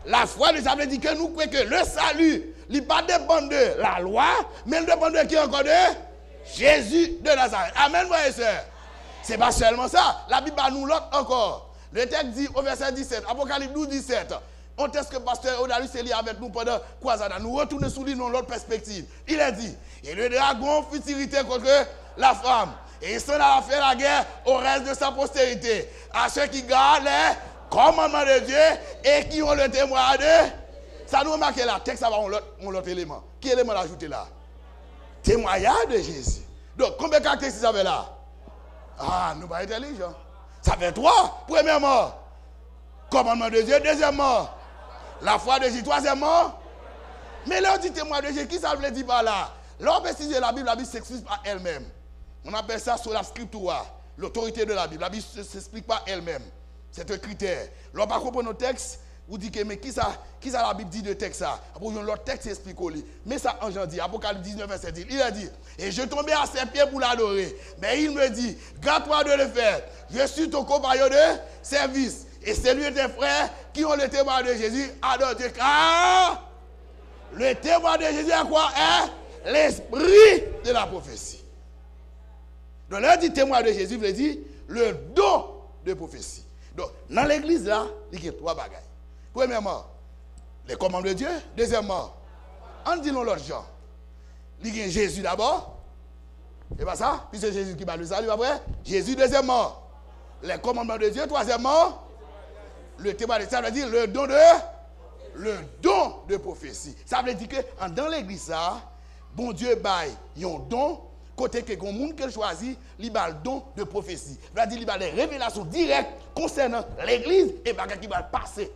La foi, ça veut dire que nous croyons que le salut, il ne dépend pas de la loi, mais il dépend de qui encore de Jésus de Nazareth. Amen, frères et sœurs. Ce n'est pas seulement ça. La Bible nous l'autre encore. Le texte dit au verset dix-sept, Apocalypse douze, dix-sept. On teste que pasteur Odalus est lié avec nous pendant Croisade. Nous retournons sous lui dans l'autre perspective. Il a dit, et le dragon fut irrité contre la femme. Et il s'en a fait la guerre au reste de sa postérité. À ceux qui gardent les commandements de Dieu et qui ont le témoin de... Ça nous remarque là, texte ça va on l'autre, on l'autre élément. Quel élément l'ajouter là? Témoignage de Jésus. Donc, combien de caractéristiques ça fait là? Ah, nous pas intelligents. Ça fait trois. Premièrement, commandement de Dieu. Deuxièmement, la foi de Jésus. Troisièmement, mais là on dit témoin de Jésus. Qui ça veut dire par là? Là on peut préciser la Bible, la Bible s'explique par elle-même. On appelle ça sur la scriptura, l'autorité de la Bible. La Bible ne s'explique pas elle-même. C'est un critère. Là on va comprendre nos textes. Vous dites que mais qui ça, qui ça la Bible dit de texte ça? Après l'autre texte explique au lit. Mais ça en Jean dit, Apocalypse dix-neuf, verset dix, il a dit, et je tombais à ses pieds pour l'adorer. Mais il me dit, garde-toi de le faire. Je suis ton compagnon de service. Et c'est lui et tes frères qui ont le témoin de Jésus adore Dieu. Car le témoin de Jésus est quoi? Est l'esprit de la prophétie. Donc là, dit témoin de Jésus, veut dire le don de prophétie. Donc, dans l'église là, il y a trois bagages. Premièrement, les commandements de Dieu. Deuxièmement, on dit non l'autre genre. Il y a Jésus d'abord. Et pas ça? Puis c'est Jésus qui va le salut après. Jésus deuxièmement. Les commandements de Dieu. Troisièmement, le témoin de Dieu. Ça veut dire le don de le don de prophétie. Ça veut dire que dans l'église ça, bon Dieu baille un don. Côté que les gens qui choisit, il a le don de prophétie. Ça veut dire qu'il a des révélations directes concernant l'église et bagages qui va passer.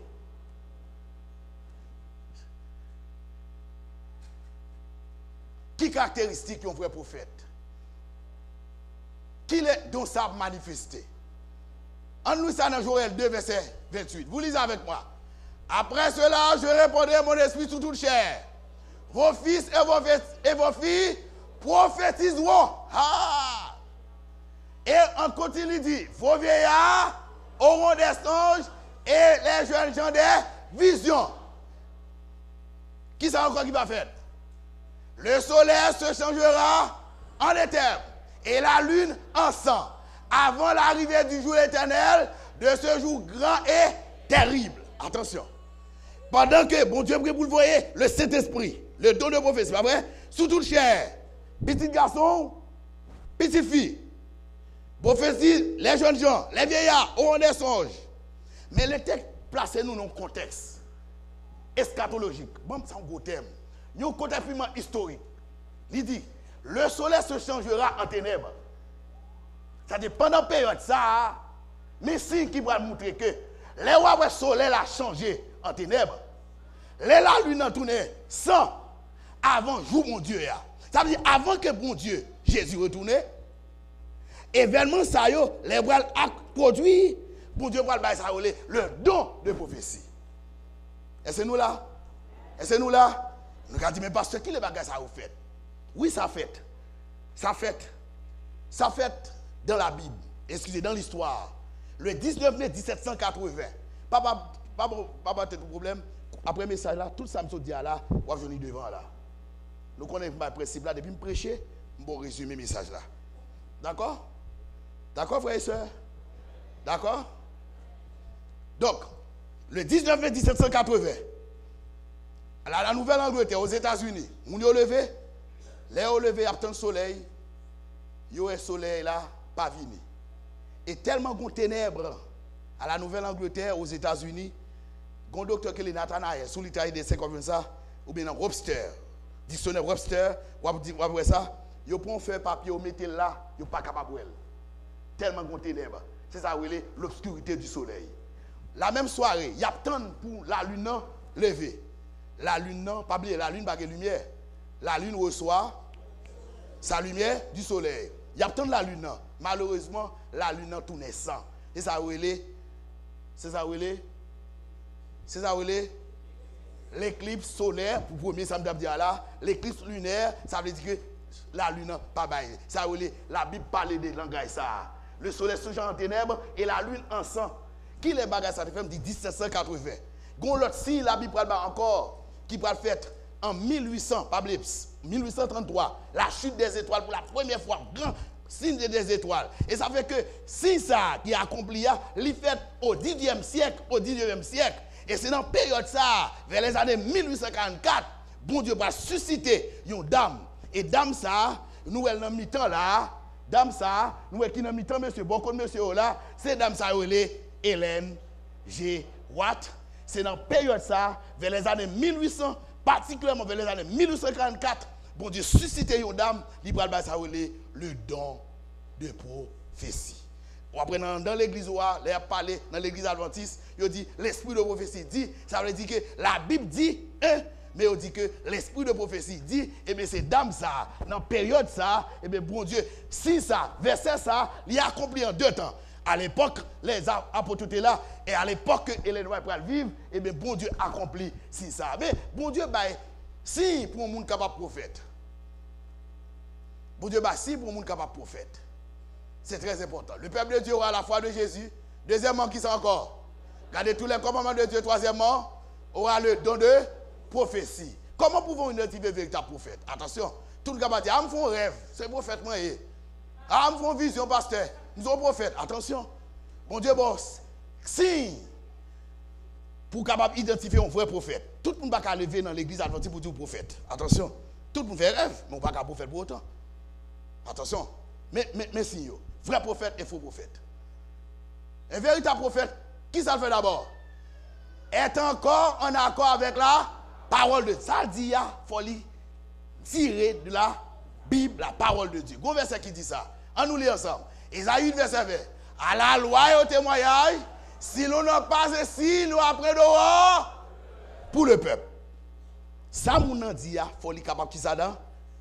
Qui caractéristique un vrai prophète? Qui est dont ça manifesté? En nous, ça dans Joël deux, verset vingt-huit. Vous lisez avec moi. Après cela, je répondrai mon esprit sous toute chair. Vos fils et vos, et vos filles prophétiseront. Ah! Et en continue, il dit, vos vieillards auront des songes et les jeunes gens des visions. Qui ça encore qui va faire? Le soleil se changera en éther et la lune en sang avant l'arrivée du jour éternel, de ce jour grand et terrible. Attention. Pendant que, bon Dieu, vous le voyez, le Saint-Esprit, le don de prophétie, pas vrai? Sous toute chair, petit garçon, petite fille, prophétie, les jeunes gens, les vieillards, auront des songes. Mais le texte place nous dans un contexte eschatologique. Bon, c'est un gros thème. Il y a un contexte historique. Il dit, le soleil se changera en ténèbres. C'est-à-dire, pendant la période, ça, mais signe qui va montrer que le soleil a changé en ténèbres. La lune a tourné sans avant jour mon Dieu. Ça veut dire, avant que mon Dieu, Jésus retourne, événement ça, yo, les bras produit, mon Dieu va le le don de prophétie. Est-ce que nous là? Est-ce que nous là? Nous avons dit, mais pasteur, qui les bagages ça vous fait? Oui, ça fait. Ça fait. Ça fait dans la Bible. Excusez, dans l'histoire. Le dix-neuf mai mille sept cent quatre-vingts. Papa, papa, papa, t'as un problème. Après le message là, tout ça me dit là, on va venir devant là. Nous connaissons le principe là, depuis me prêcher, je vais résumer le message là. D'accord? D'accord, frères et sœurs? D'accord? Donc, le dix-neuf mai mille sept cent quatre-vingts, à la Nouvelle-Angleterre, aux États-Unis, on y a levé, les ont levé, il y a tant de soleil, il y a un soleil là, pas venu. Et tellement de ténèbres à la Nouvelle-Angleterre, aux États-Unis, un docteur qui est Nathanaël, sous l'Italie des cinq comme ça, ou bien un Webster, dictionnaire Webster, ou après ça, ils prennent un feuille papier, ils mettent là, ils ne sont pas capables de tellement de ténèbres. C'est ça, l'obscurité du soleil. La même soirée, il y a tant pour la lune lever. La lune, non, pas oublier, la lune n'a pas de lumière. La lune reçoit sa lumière du soleil. Il y a tant de la lune. Non. Malheureusement, la lune tourne sans. C'est ça où elle est. C'est ça où elle est. C'est ça où elle est. L'éclipse solaire, pour premier, ça me dit là, l'éclipse lunaire, ça veut dire que la lune n'a pas baillé. Ça où elle est. La Bible parle de langage ça. Le soleil se change en ténèbres et la lune en sang. Qui les bagages ça fait dit mille sept cent quatre-vingts. gon l'autre signe la Bible parle encore qui va fait en mille huit cents, pas mille huit cent trente-trois, la chute des étoiles pour la première fois, grand signe des étoiles. Et ça fait que si ça qui accompli, il fait au dixième siècle, au dix-neuvième siècle. Et c'est dans la période ça, vers les années mille huit cent quarante-quatre, bon Dieu va susciter une dame. Et dame ça, nous elle dans mi-temps là, dame ça, nous elle qui dans mi-temps monsieur, beaucoup de monsieur là, c'est dame ça elle est Hélène G. Watt. C'est dans la période ça, vers les années mille huit cents, particulièrement vers les années mille huit cent quarante-quatre, bon Dieu susciter une dame, il va ça elle est le don de prophétie. On apprend dans l'église, on a parlé dans l'église adventiste, il dit l'esprit de prophétie dit, ça veut dire que la Bible dit, hein, mais on dit que l'esprit de prophétie dit, et bien c'est dame ça, dans la période ça, et bien bon Dieu, si ça, verset ça, il a accompli en deux temps. À l'époque, les apôtres étaient là, et à l'époque que Hélène White pour vivre, et bien bon Dieu accomplit si ça. Mais bon Dieu, bah, si pour un monde capable prophète, bon Dieu, bah, si pour un monde capable prophète, c'est très important. Le peuple de Dieu aura la foi de Jésus. Deuxièmement, qui c'est encore? Regardez tous les commandements de Dieu. Troisièmement, aura le don de prophétie. Comment pouvons-nous identifier véritable prophète? Attention, tout le monde va dire, ah, me font rêve, c'est prophète moi. Ah, me font vision, pasteur, nous sommes prophètes. Attention, bon Dieu, boss, si, pour capable identifier un vrai prophète, tout le monde va lever dans l'église adventiste pour dire prophète. Attention, tout le monde fait rêve, mais on ne va pas prophète pour autant. Attention, mais, mais, mais si, yo, vrai prophète et faux prophète. Un véritable prophète, qui ça le fait d'abord? Est encore en accord avec la parole de Dieu. Ça dit, il faut tirer de la Bible, la parole de Dieu. Gros verset qui dit ça. On nous lit ensemble. Isaïe verset vingt. À la loi et au témoignage, si l'on n'a pas ceci, nous après dehors, pour le peuple. Ça, mon a dit, il faut être capable de ça dans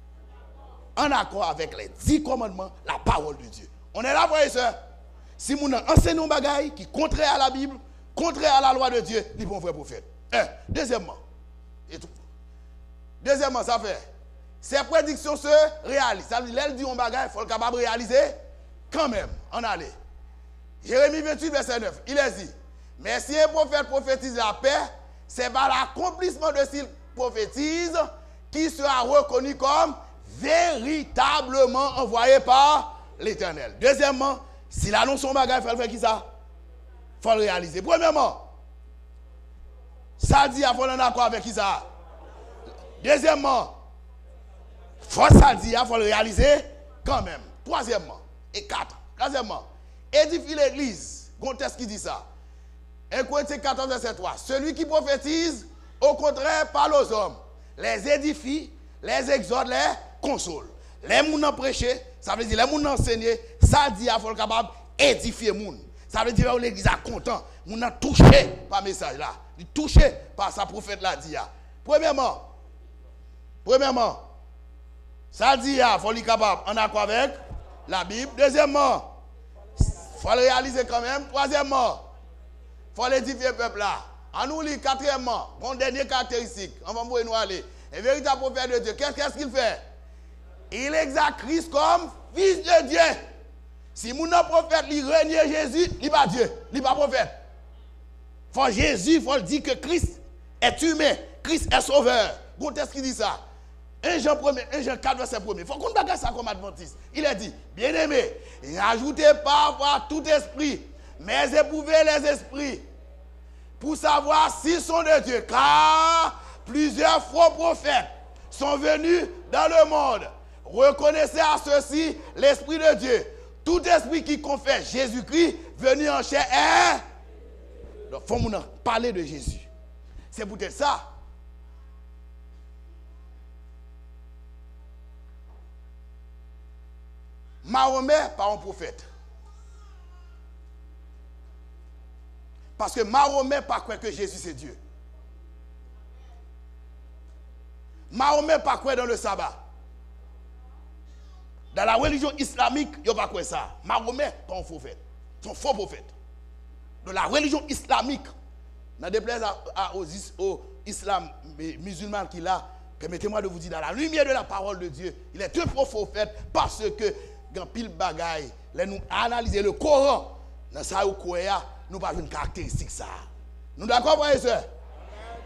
en accord avec les dix commandements, la parole de Dieu. On est là, frères et sœurs. Si nous enseignons un bagage qui est contraire à la Bible, contraire à la loi de Dieu, il est un vrai prophète. Un. Deuxièmement, et tout. Deuxièmement, ça fait, ces prédictions se réalisent. Ça veut dire, elle dit un bagage, il faut le capable de réaliser quand même. On allait. Jérémie vingt-huit, verset neuf, il est dit, mais si un prophète prophétise la paix, c'est par l'accomplissement de ce qu'il prophétise qui sera reconnu comme véritablement envoyé par l'Éternel. Deuxièmement, s'il annonce son bagage, il faut le faire qui ça? Il faut le réaliser. Premièrement, ça dit, il faut en accord avec qui ça? Deuxièmement, faut ça dit, il faut le réaliser quand même. Troisièmement, et quatre. Troisièmement, édifie l'église. Contexte qui dit ça. un Corinthiens quatorze, verset trois. Celui qui prophétise, au contraire, parle aux hommes, les édifie, les exhorte, les console. Les gens prêcher, ça veut dire les gens enseigner, ça dit il faut le capable édifier les gens. Ça veut dire que l'église est content, les gens touché par le message là, touché par sa prophète là dit. Premièrement, premièrement, ça dit il faut le capable en accord avec la Bible. Deuxièmement, il faut le réaliser quand même. Troisièmement, il faut l'édifier le peuple là. En nous lit quatrièmement, bon dernière caractéristique, on va nous aller. Un véritable prophète de Dieu, qu'est-ce qu'il fait? Il exerce Christ comme fils de Dieu. Si mon prophète il renie Jésus, il n'est pas Dieu, il n'est pas prophète. Faut Jésus, il faut dire que Christ est humain, Christ est sauveur. Quand est-ce qu'il dit ça? un Jean quatre, verset premier. Il faut qu'on bagarre ça comme adventiste. Il a dit, bien-aimé, rajoutez pas avoir tout esprit, mais éprouvez les esprits pour savoir s'ils sont de Dieu. Car plusieurs faux prophètes sont venus dans le monde. Reconnaissez à ceux-ci l'Esprit de Dieu. Tout esprit qui confesse Jésus-Christ venu en chair est. Donc, il faut nous parler de Jésus. C'est peut-être ça. Mahomet, pas un prophète. Parce que Mahomet pas croire que Jésus c'est Dieu. Mahomet pas croire dans le sabbat. Dans la religion islamique, il n'y a pas quoi ça. Mahomet pas un prophète. C'est un faux prophète. Dans la religion islamique, dans déplaise aux, aux islam musulmans qui là, permettez-moi de vous dire, dans la lumière de la parole de Dieu, il est un faux prophète parce que dans pile bagaille, là nous analyser le Coran, dans ça ou quoi, nous pas une caractéristique ça. Nous d'accord frères et sœurs?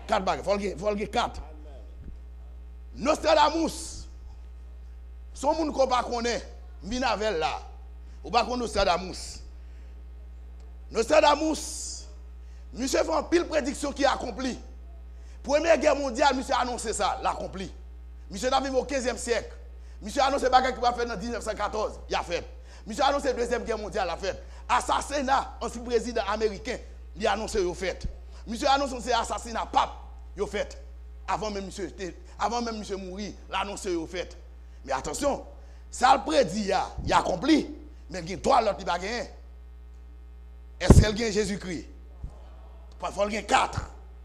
Quatre bagages. Il faut le quatre. Nostradamus. Son monde qu'on pas connaît, Minavel là. Ou pas connaît Nostradamus. Nostradamus, monsieur fait une pile prédiction qui est accomplie. Première guerre mondiale, monsieur a annoncé ça, l'accompli. Monsieur a vécu au quinzième siècle. Monsieur a annoncé bagage qui va faire en dix-neuf cent quatorze, il a fait. Monsieur a annoncé la deuxième guerre mondiale, il a fait. Assassinat, ancien président américain, il a annoncé, il a fait. Monsieur a annoncé assassinat pape, il a fait. Avant même monsieur, avant même monsieur mourir, il a annoncé, il a fait. Mais attention, ça le prédit, il a, il a accompli. Mais il y a trois autres qui ne gagner. Est-ce qu'elle gagne Jésus-Christ? Parfois, il y a quatre.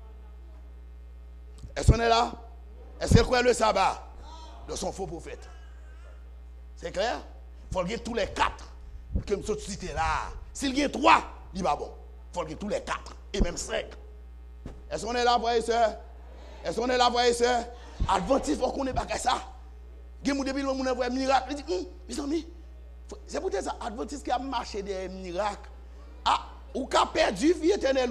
Est-ce qu'on est là? Est-ce qu'elle croit le sabbat de son faux prophète? C'est clair? Il faut gagner tous les quatre. Que nous sommes cités là. S'il gagne trois, il va bon. Il faut gagner tous les quatre. Et même cinq. Est-ce qu'on est là, frères et sœurs? Est-ce qu'on est là, frères et sœurs? Adventiste, il faut qu'on ait pas ça. Il y a des gens qui ont un miracle. Il dit, mes amis, c'est peut-être ça. Adventiste qui a marché des miracles. Ah, ou qui a perdu vie éternelle.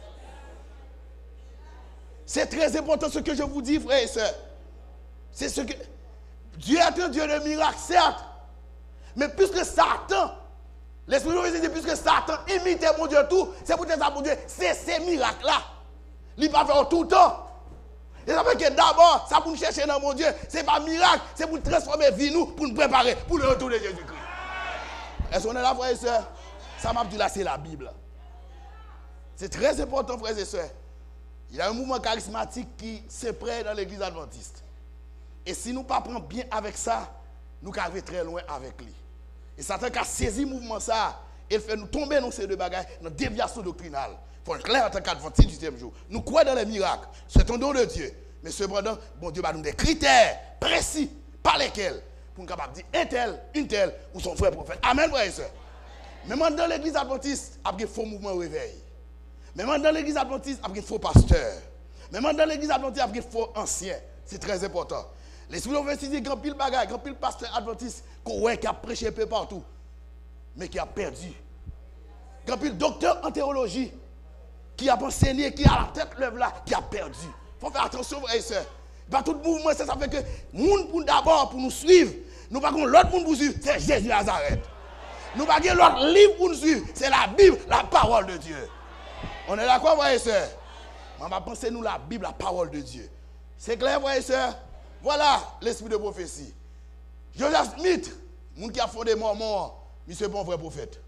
C'est très important ce que je vous dis, frères et sœurs. C'est ce que Dieu est un Dieu de miracles, certes. Mais puisque Satan, l'Esprit de Dieu dit, puisque Satan imitait mon Dieu tout, c'est peut-être ça pour Dieu, c'est ces miracles-là. Il va faire tout le temps. Et ça fait que d'abord, ça pour nous chercher dans mon Dieu, ce n'est pas un miracle, c'est pour transformer vie nous, pour nous préparer pour le retour de Jésus-Christ. Est-ce qu'on est là, frères et sœurs? Ça m'a dit là, c'est la Bible. C'est très important, frères et sœurs. Il y a un mouvement charismatique qui se prête dans l'église adventiste. Et si nous ne prenons pas bien avec ça, nous arrivons très loin avec lui. Et Satan a saisi le mouvement ça, il fait nous tomber dans ces deux bagages, dans la déviation doctrinale. Il faut être clair en tant qu'adventiste du septième jour. Nous croyons dans les miracles. C'est un don de Dieu. Mais cependant, bon Dieu va nous donner des critères précis par lesquels pour nous capables de dire un tel, une telle ou son frère prophète. Amen, frères et sœurs. Même dans l'église adventiste, il y a un faux mouvement au réveil. Même dans l'église adventiste, il y a un faux pasteur. Même dans l'église adventiste, il y a un faux ancien. C'est très important. L'Esprit de Dieu dit qu'il y a un pile bagaille, un pile pasteur adventiste qui a prêché un peu partout, mais qui a perdu. Il y a un pile docteur en théologie qui a enseigné, qui a la tête lève là, qui a perdu. Il faut faire attention, frères et sœurs. Pas tout le mouvement, ça, ça fait que nous, pour d'abord, pour nous suivre, nous pas l'autre monde pour nous suivre, c'est Jésus de Nazareth. Nous pas l'autre livre pour nous suivre, c'est la Bible, la parole de Dieu. On est d'accord, frères et sœurs? On va penser nous la Bible, la parole de Dieu. C'est clair, frères et sœurs? Voilà l'esprit de prophétie. Joseph Smith, monde qui a fondé Mormon, il c'est pas un vrai prophète.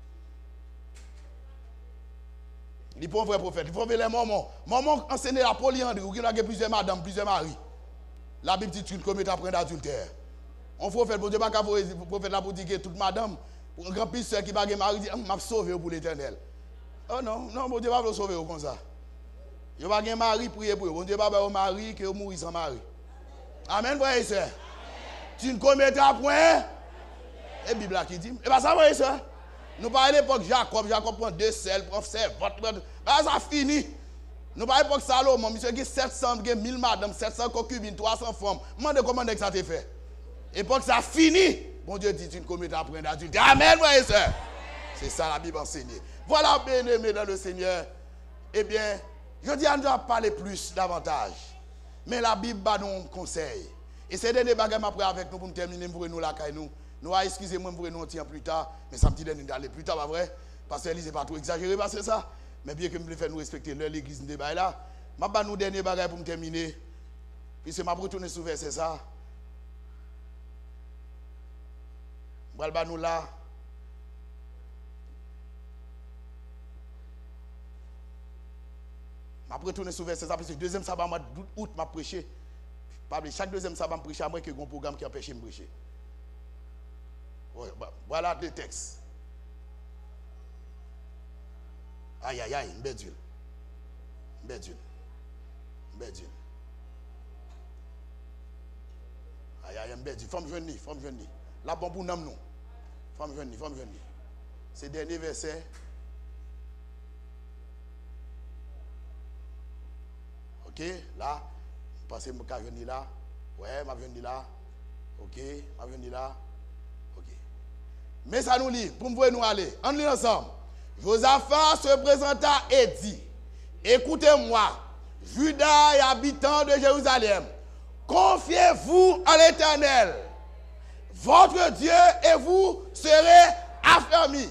Il n'est pas un vrai prophète. Il faut voir les Mormons. Mormons enseignent la polyandrie, où il y a plusieurs madames, plusieurs maris. La Bible dit qu'une commet à prendre adultère. On faut faire, pour Dieu, pas qu'à vous, prophète là pour dire que toute madame, pour un grand pisseur qui va mari, dit, m'a sauvé pour l'éternel. Oh non, non, bon Dieu va vous sauver comme ça. Il va un mari prier pour vous. Bon Dieu va vous mari que vous mourrez sans mari. Amen, frère et sœur. Tu ne commettras point. Et la Bible qui dit. Et bien ça, frère et sœur. Nous parlons de l'époque Jacob. Jacob prend deux sels, prend sel, votre. Ben ça finit. Nous parlons de l'époque Salomon. Monsieur qui sept cents, mille madames, sept cents concubines, trois cents femmes. Demandez comment ça t'est fait. L'époque ça finit. Bon Dieu dit tu ne commettras point d'adultère. Amen, frère et sœur. C'est ça la Bible enseignée. Voilà, bien-aimés dans le Seigneur. Eh bien, je dis à nous parler plus, davantage. Mais la Bible va nous conseil. Et c'est des bagages après avec nous pour nous terminer, pour nous la caille nous. Nous, excusez-moi, pour nous tiens plus tard. Mais ça me dit d'aller plus tard, pas vrai? Parce que c'est pas trop exagéré, parce que ça. Mais bien que nous faire nous respecter l'église de débat là. Je vais nous dernier bagage pour me terminer. Puis c'est ma retourner sur verset ça. Je vais nous là. Je vais retourner sur verset ça, parce que deuxième sabbat, mois d'août, je prêché. Chaque deuxième sabbat, je prêche à moi qu'il y a un programme qui empêche de me prêcher. Voilà le texte. Aïe, aïe, aïe, une belle d'huile. Une belle d'huile. Une belle d'huile. Aïe, aïe, une belle d'huile. Femme jeune, femme jeune. Là, bon pour nous, nous. Femme jeune, femme jeune. C'est le dernier verset. Ok, là, passez mon cas venir là. Ouais, ma venir là. Ok, ma venir là. Ok. Mais ça nous lit, pour me nous aller. On lit ensemble. Josaphat se présenta et dit, écoutez-moi, Judas et habitants de Jérusalem, confiez-vous en l'Éternel, votre Dieu, et vous serez affermis.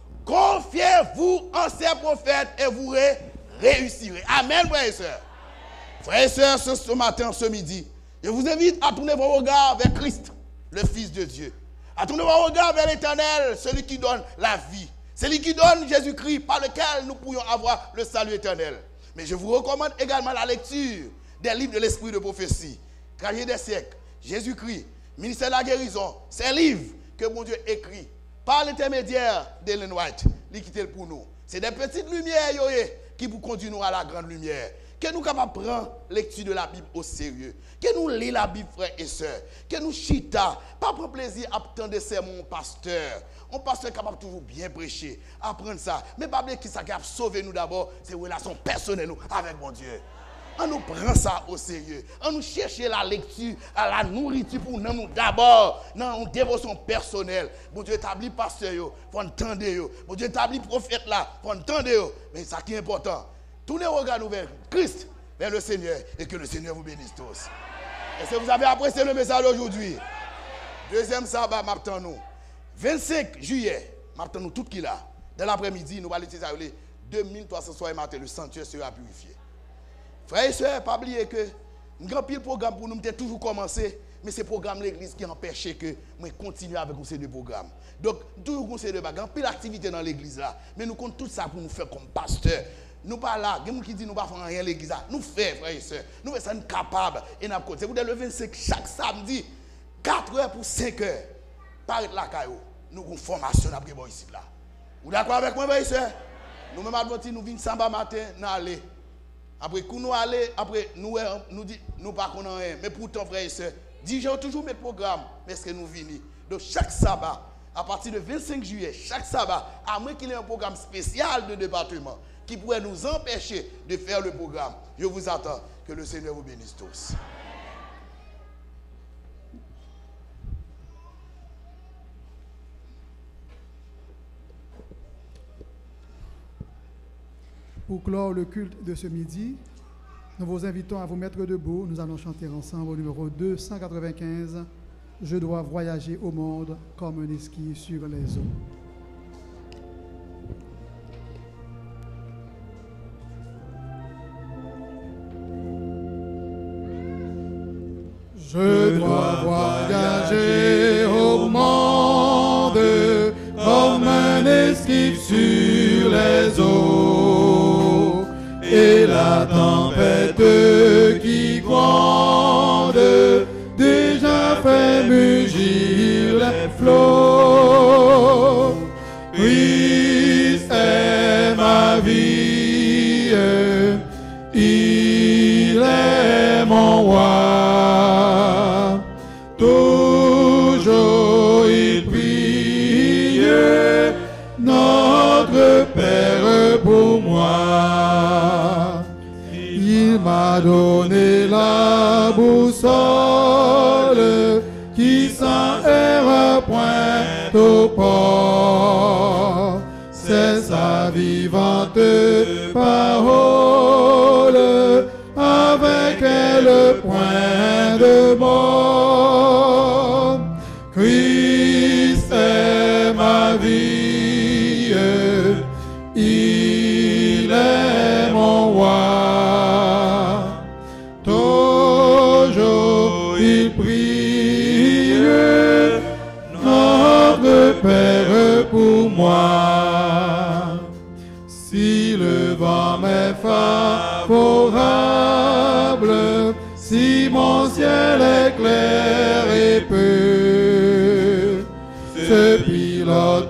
Confiez-vous en ses prophètes et vous réussirez. Amen, frères et sœurs. Frères et sœurs, ce, ce matin, ce midi, je vous invite à tourner vos regards vers Christ, le Fils de Dieu. À tourner vos regards vers l'Éternel, celui qui donne la vie. Celui qui donne Jésus-Christ, par lequel nous pourrions avoir le salut éternel. Mais je vous recommande également la lecture des livres de l'Esprit de prophétie. Tragédie des siècles, Jésus-Christ, ministère de la guérison. Ces livres que mon Dieu écrit par l'intermédiaire d'Ellen White, l'équité pour nous. C'est des petites lumières yoye, qui vous conduisent à la grande lumière. Que nous capables de prendre lecture de la Bible au sérieux. Que nous lisons la Bible, frères et sœurs. Que nous chita. Pas pour plaisir à attendre des sermons pasteur. Un pasteur capable toujours bien prêcher. Apprendre ça. Mais pas oublier qui ça qui a sauvé nous d'abord. C'est une relation personnelle nous avec mon Dieu. On nous prend ça au sérieux. On nous cherche la lecture, à la nourriture pour nous, nous d'abord. Dans une dévotion personnelle. Bon Dieu établit pasteur, il faut entendre. Bon Dieu établit prophète là, il faut entendre. Mais ça qui est important. Tournez vos regards vers Christ, vers le Seigneur, et que le Seigneur vous bénisse tous. Est-ce que vous avez apprécié le message d'aujourd'hui? Deuxième sabbat, m'attend nous. vingt-cinq juillet, m'attend nous tout qui là. Dans l'après-midi, nous allons utiliser deux mille trois cents soirs matin, le sanctuaire sera purifié. Frères et sœurs, pas oublier que un grand pile programme pour nous, nous toujours commencé, mais c'est le programme de l'église qui empêche que nous continuions avec ces deux programmes. Donc, toujours conseil de bagarre, pile activité dans l'église là, mais nous comptons tout ça pour nous faire comme pasteur. Nous pas là, il y a des gens qui disent nous ne faisons rien à l'église. Nous faisons, frères et sœurs. Nous faisons capables. Et nous faisons le vingt-cinq chaque samedi, quatre heures pour cinq heures. Par la caillou, nous avons une formation après ici là. Vous d'accord avec moi, frères et sœurs? Nous même adventis, nous venons samedi matin, nous allons. Après, quand nous allons, après, nous nous dit, nous pas qu'on a rien. Mais pourtant, frères et sœurs, dix jours toujours mes programmes, mais est-ce que nous venons? Donc chaque sabbat, à partir du vingt-cinq juillet, chaque sabbat, à moins qu'il y ait un programme spécial de département, qui pourrait nous empêcher de faire le programme. Je vous attends. Que le Seigneur vous bénisse tous. Pour clore le culte de ce midi, nous vous invitons à vous mettre debout. Nous allons chanter ensemble au numéro deux cent quatre-vingt-quinze. Je dois voyager au monde comme un esquif sur les eaux. Je dois voyager au monde comme un esquif sur les eaux, et la tempête qui gronde déjà fait mugir les flots. Christ est ma vie, il est mon roi. Toujours il prie notre Père pour moi. Il m'a donné la boussole qui sans erreur pointe au port. C'est sa vivante parole, avec elle point de mort. Christ est ma vie, il est mon roi. Toujours il prie notre Père pour moi. Si le vent m'est favorable, si mon ciel est clair et peu, ce pilote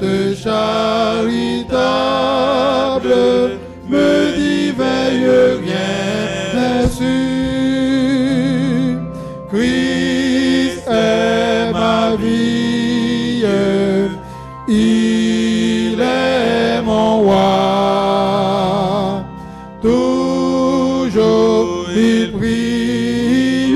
charitable me dit veille, rien n'est sûr. Christ est ma vie, il est mon roi. Toujours il prie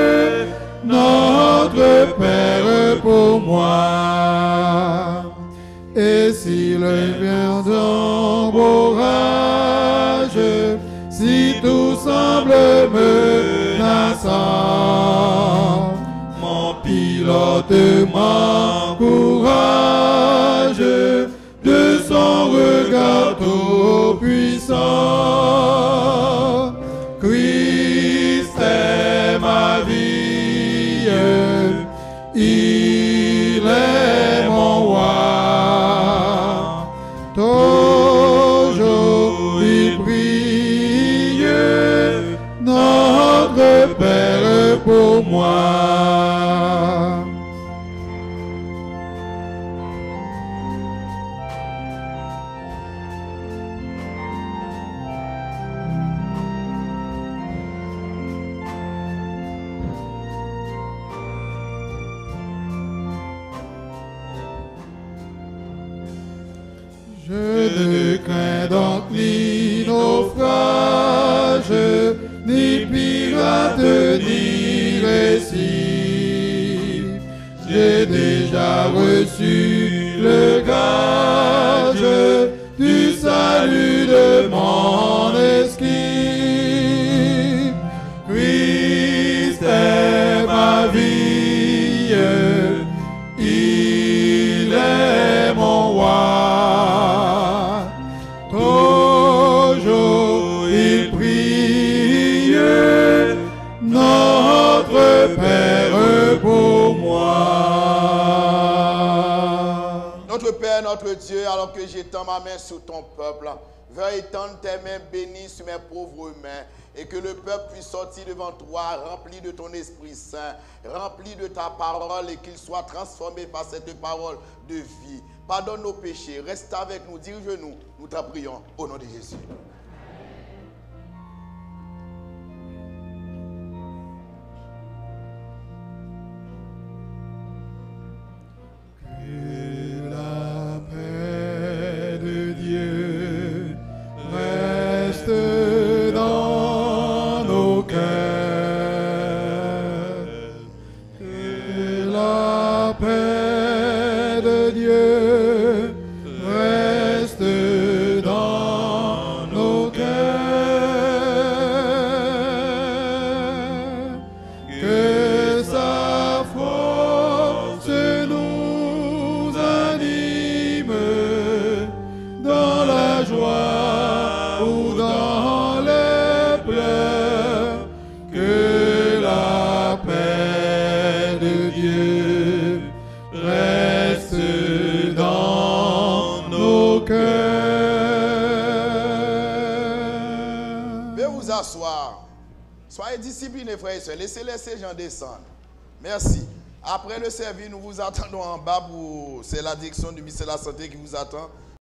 notre Père pour moi. Et s'il vient d'emborrage, si tout semble passant, mon pilote m'encourage de son regard tout puissant. Christ est ma vie, il est mon roi. Toujours il prie, notre Père pour moi. Je ne crains donc ni naufrage, ni pirate, ni récit. J'ai déjà reçu le gage du salut de mon esquive. Christ est ma vie, il est mon roi. Toujours il prie, notre Père pour moi. Notre Père, notre Dieu, alors que j'étends ma main sur ton peuple, veuille étendre tes mains bénies sur mes pauvres mains et que le peuple puisse sortir devant toi rempli de ton Esprit Saint, rempli de ta parole et qu'il soit transformé par cette parole de vie. Pardonne nos péchés, reste avec nous, dirige-nous, nous t'en prions au nom de Jésus. Que la paix de Dieu reste dans nos cœurs. Que la paix de Dieu reste dans nos cœurs. Que sa force nous anime dans la joie ou dans les pleurs. Que la paix de Dieu reste dans nos cœurs. Veuillez vous asseoir. Soyez disciplinés, frères et sœurs. Laissez-les ces gens descendre. Merci. Après le service, nous vous attendons en bas pour... C'est la direction du ministère de la Santé qui vous attend.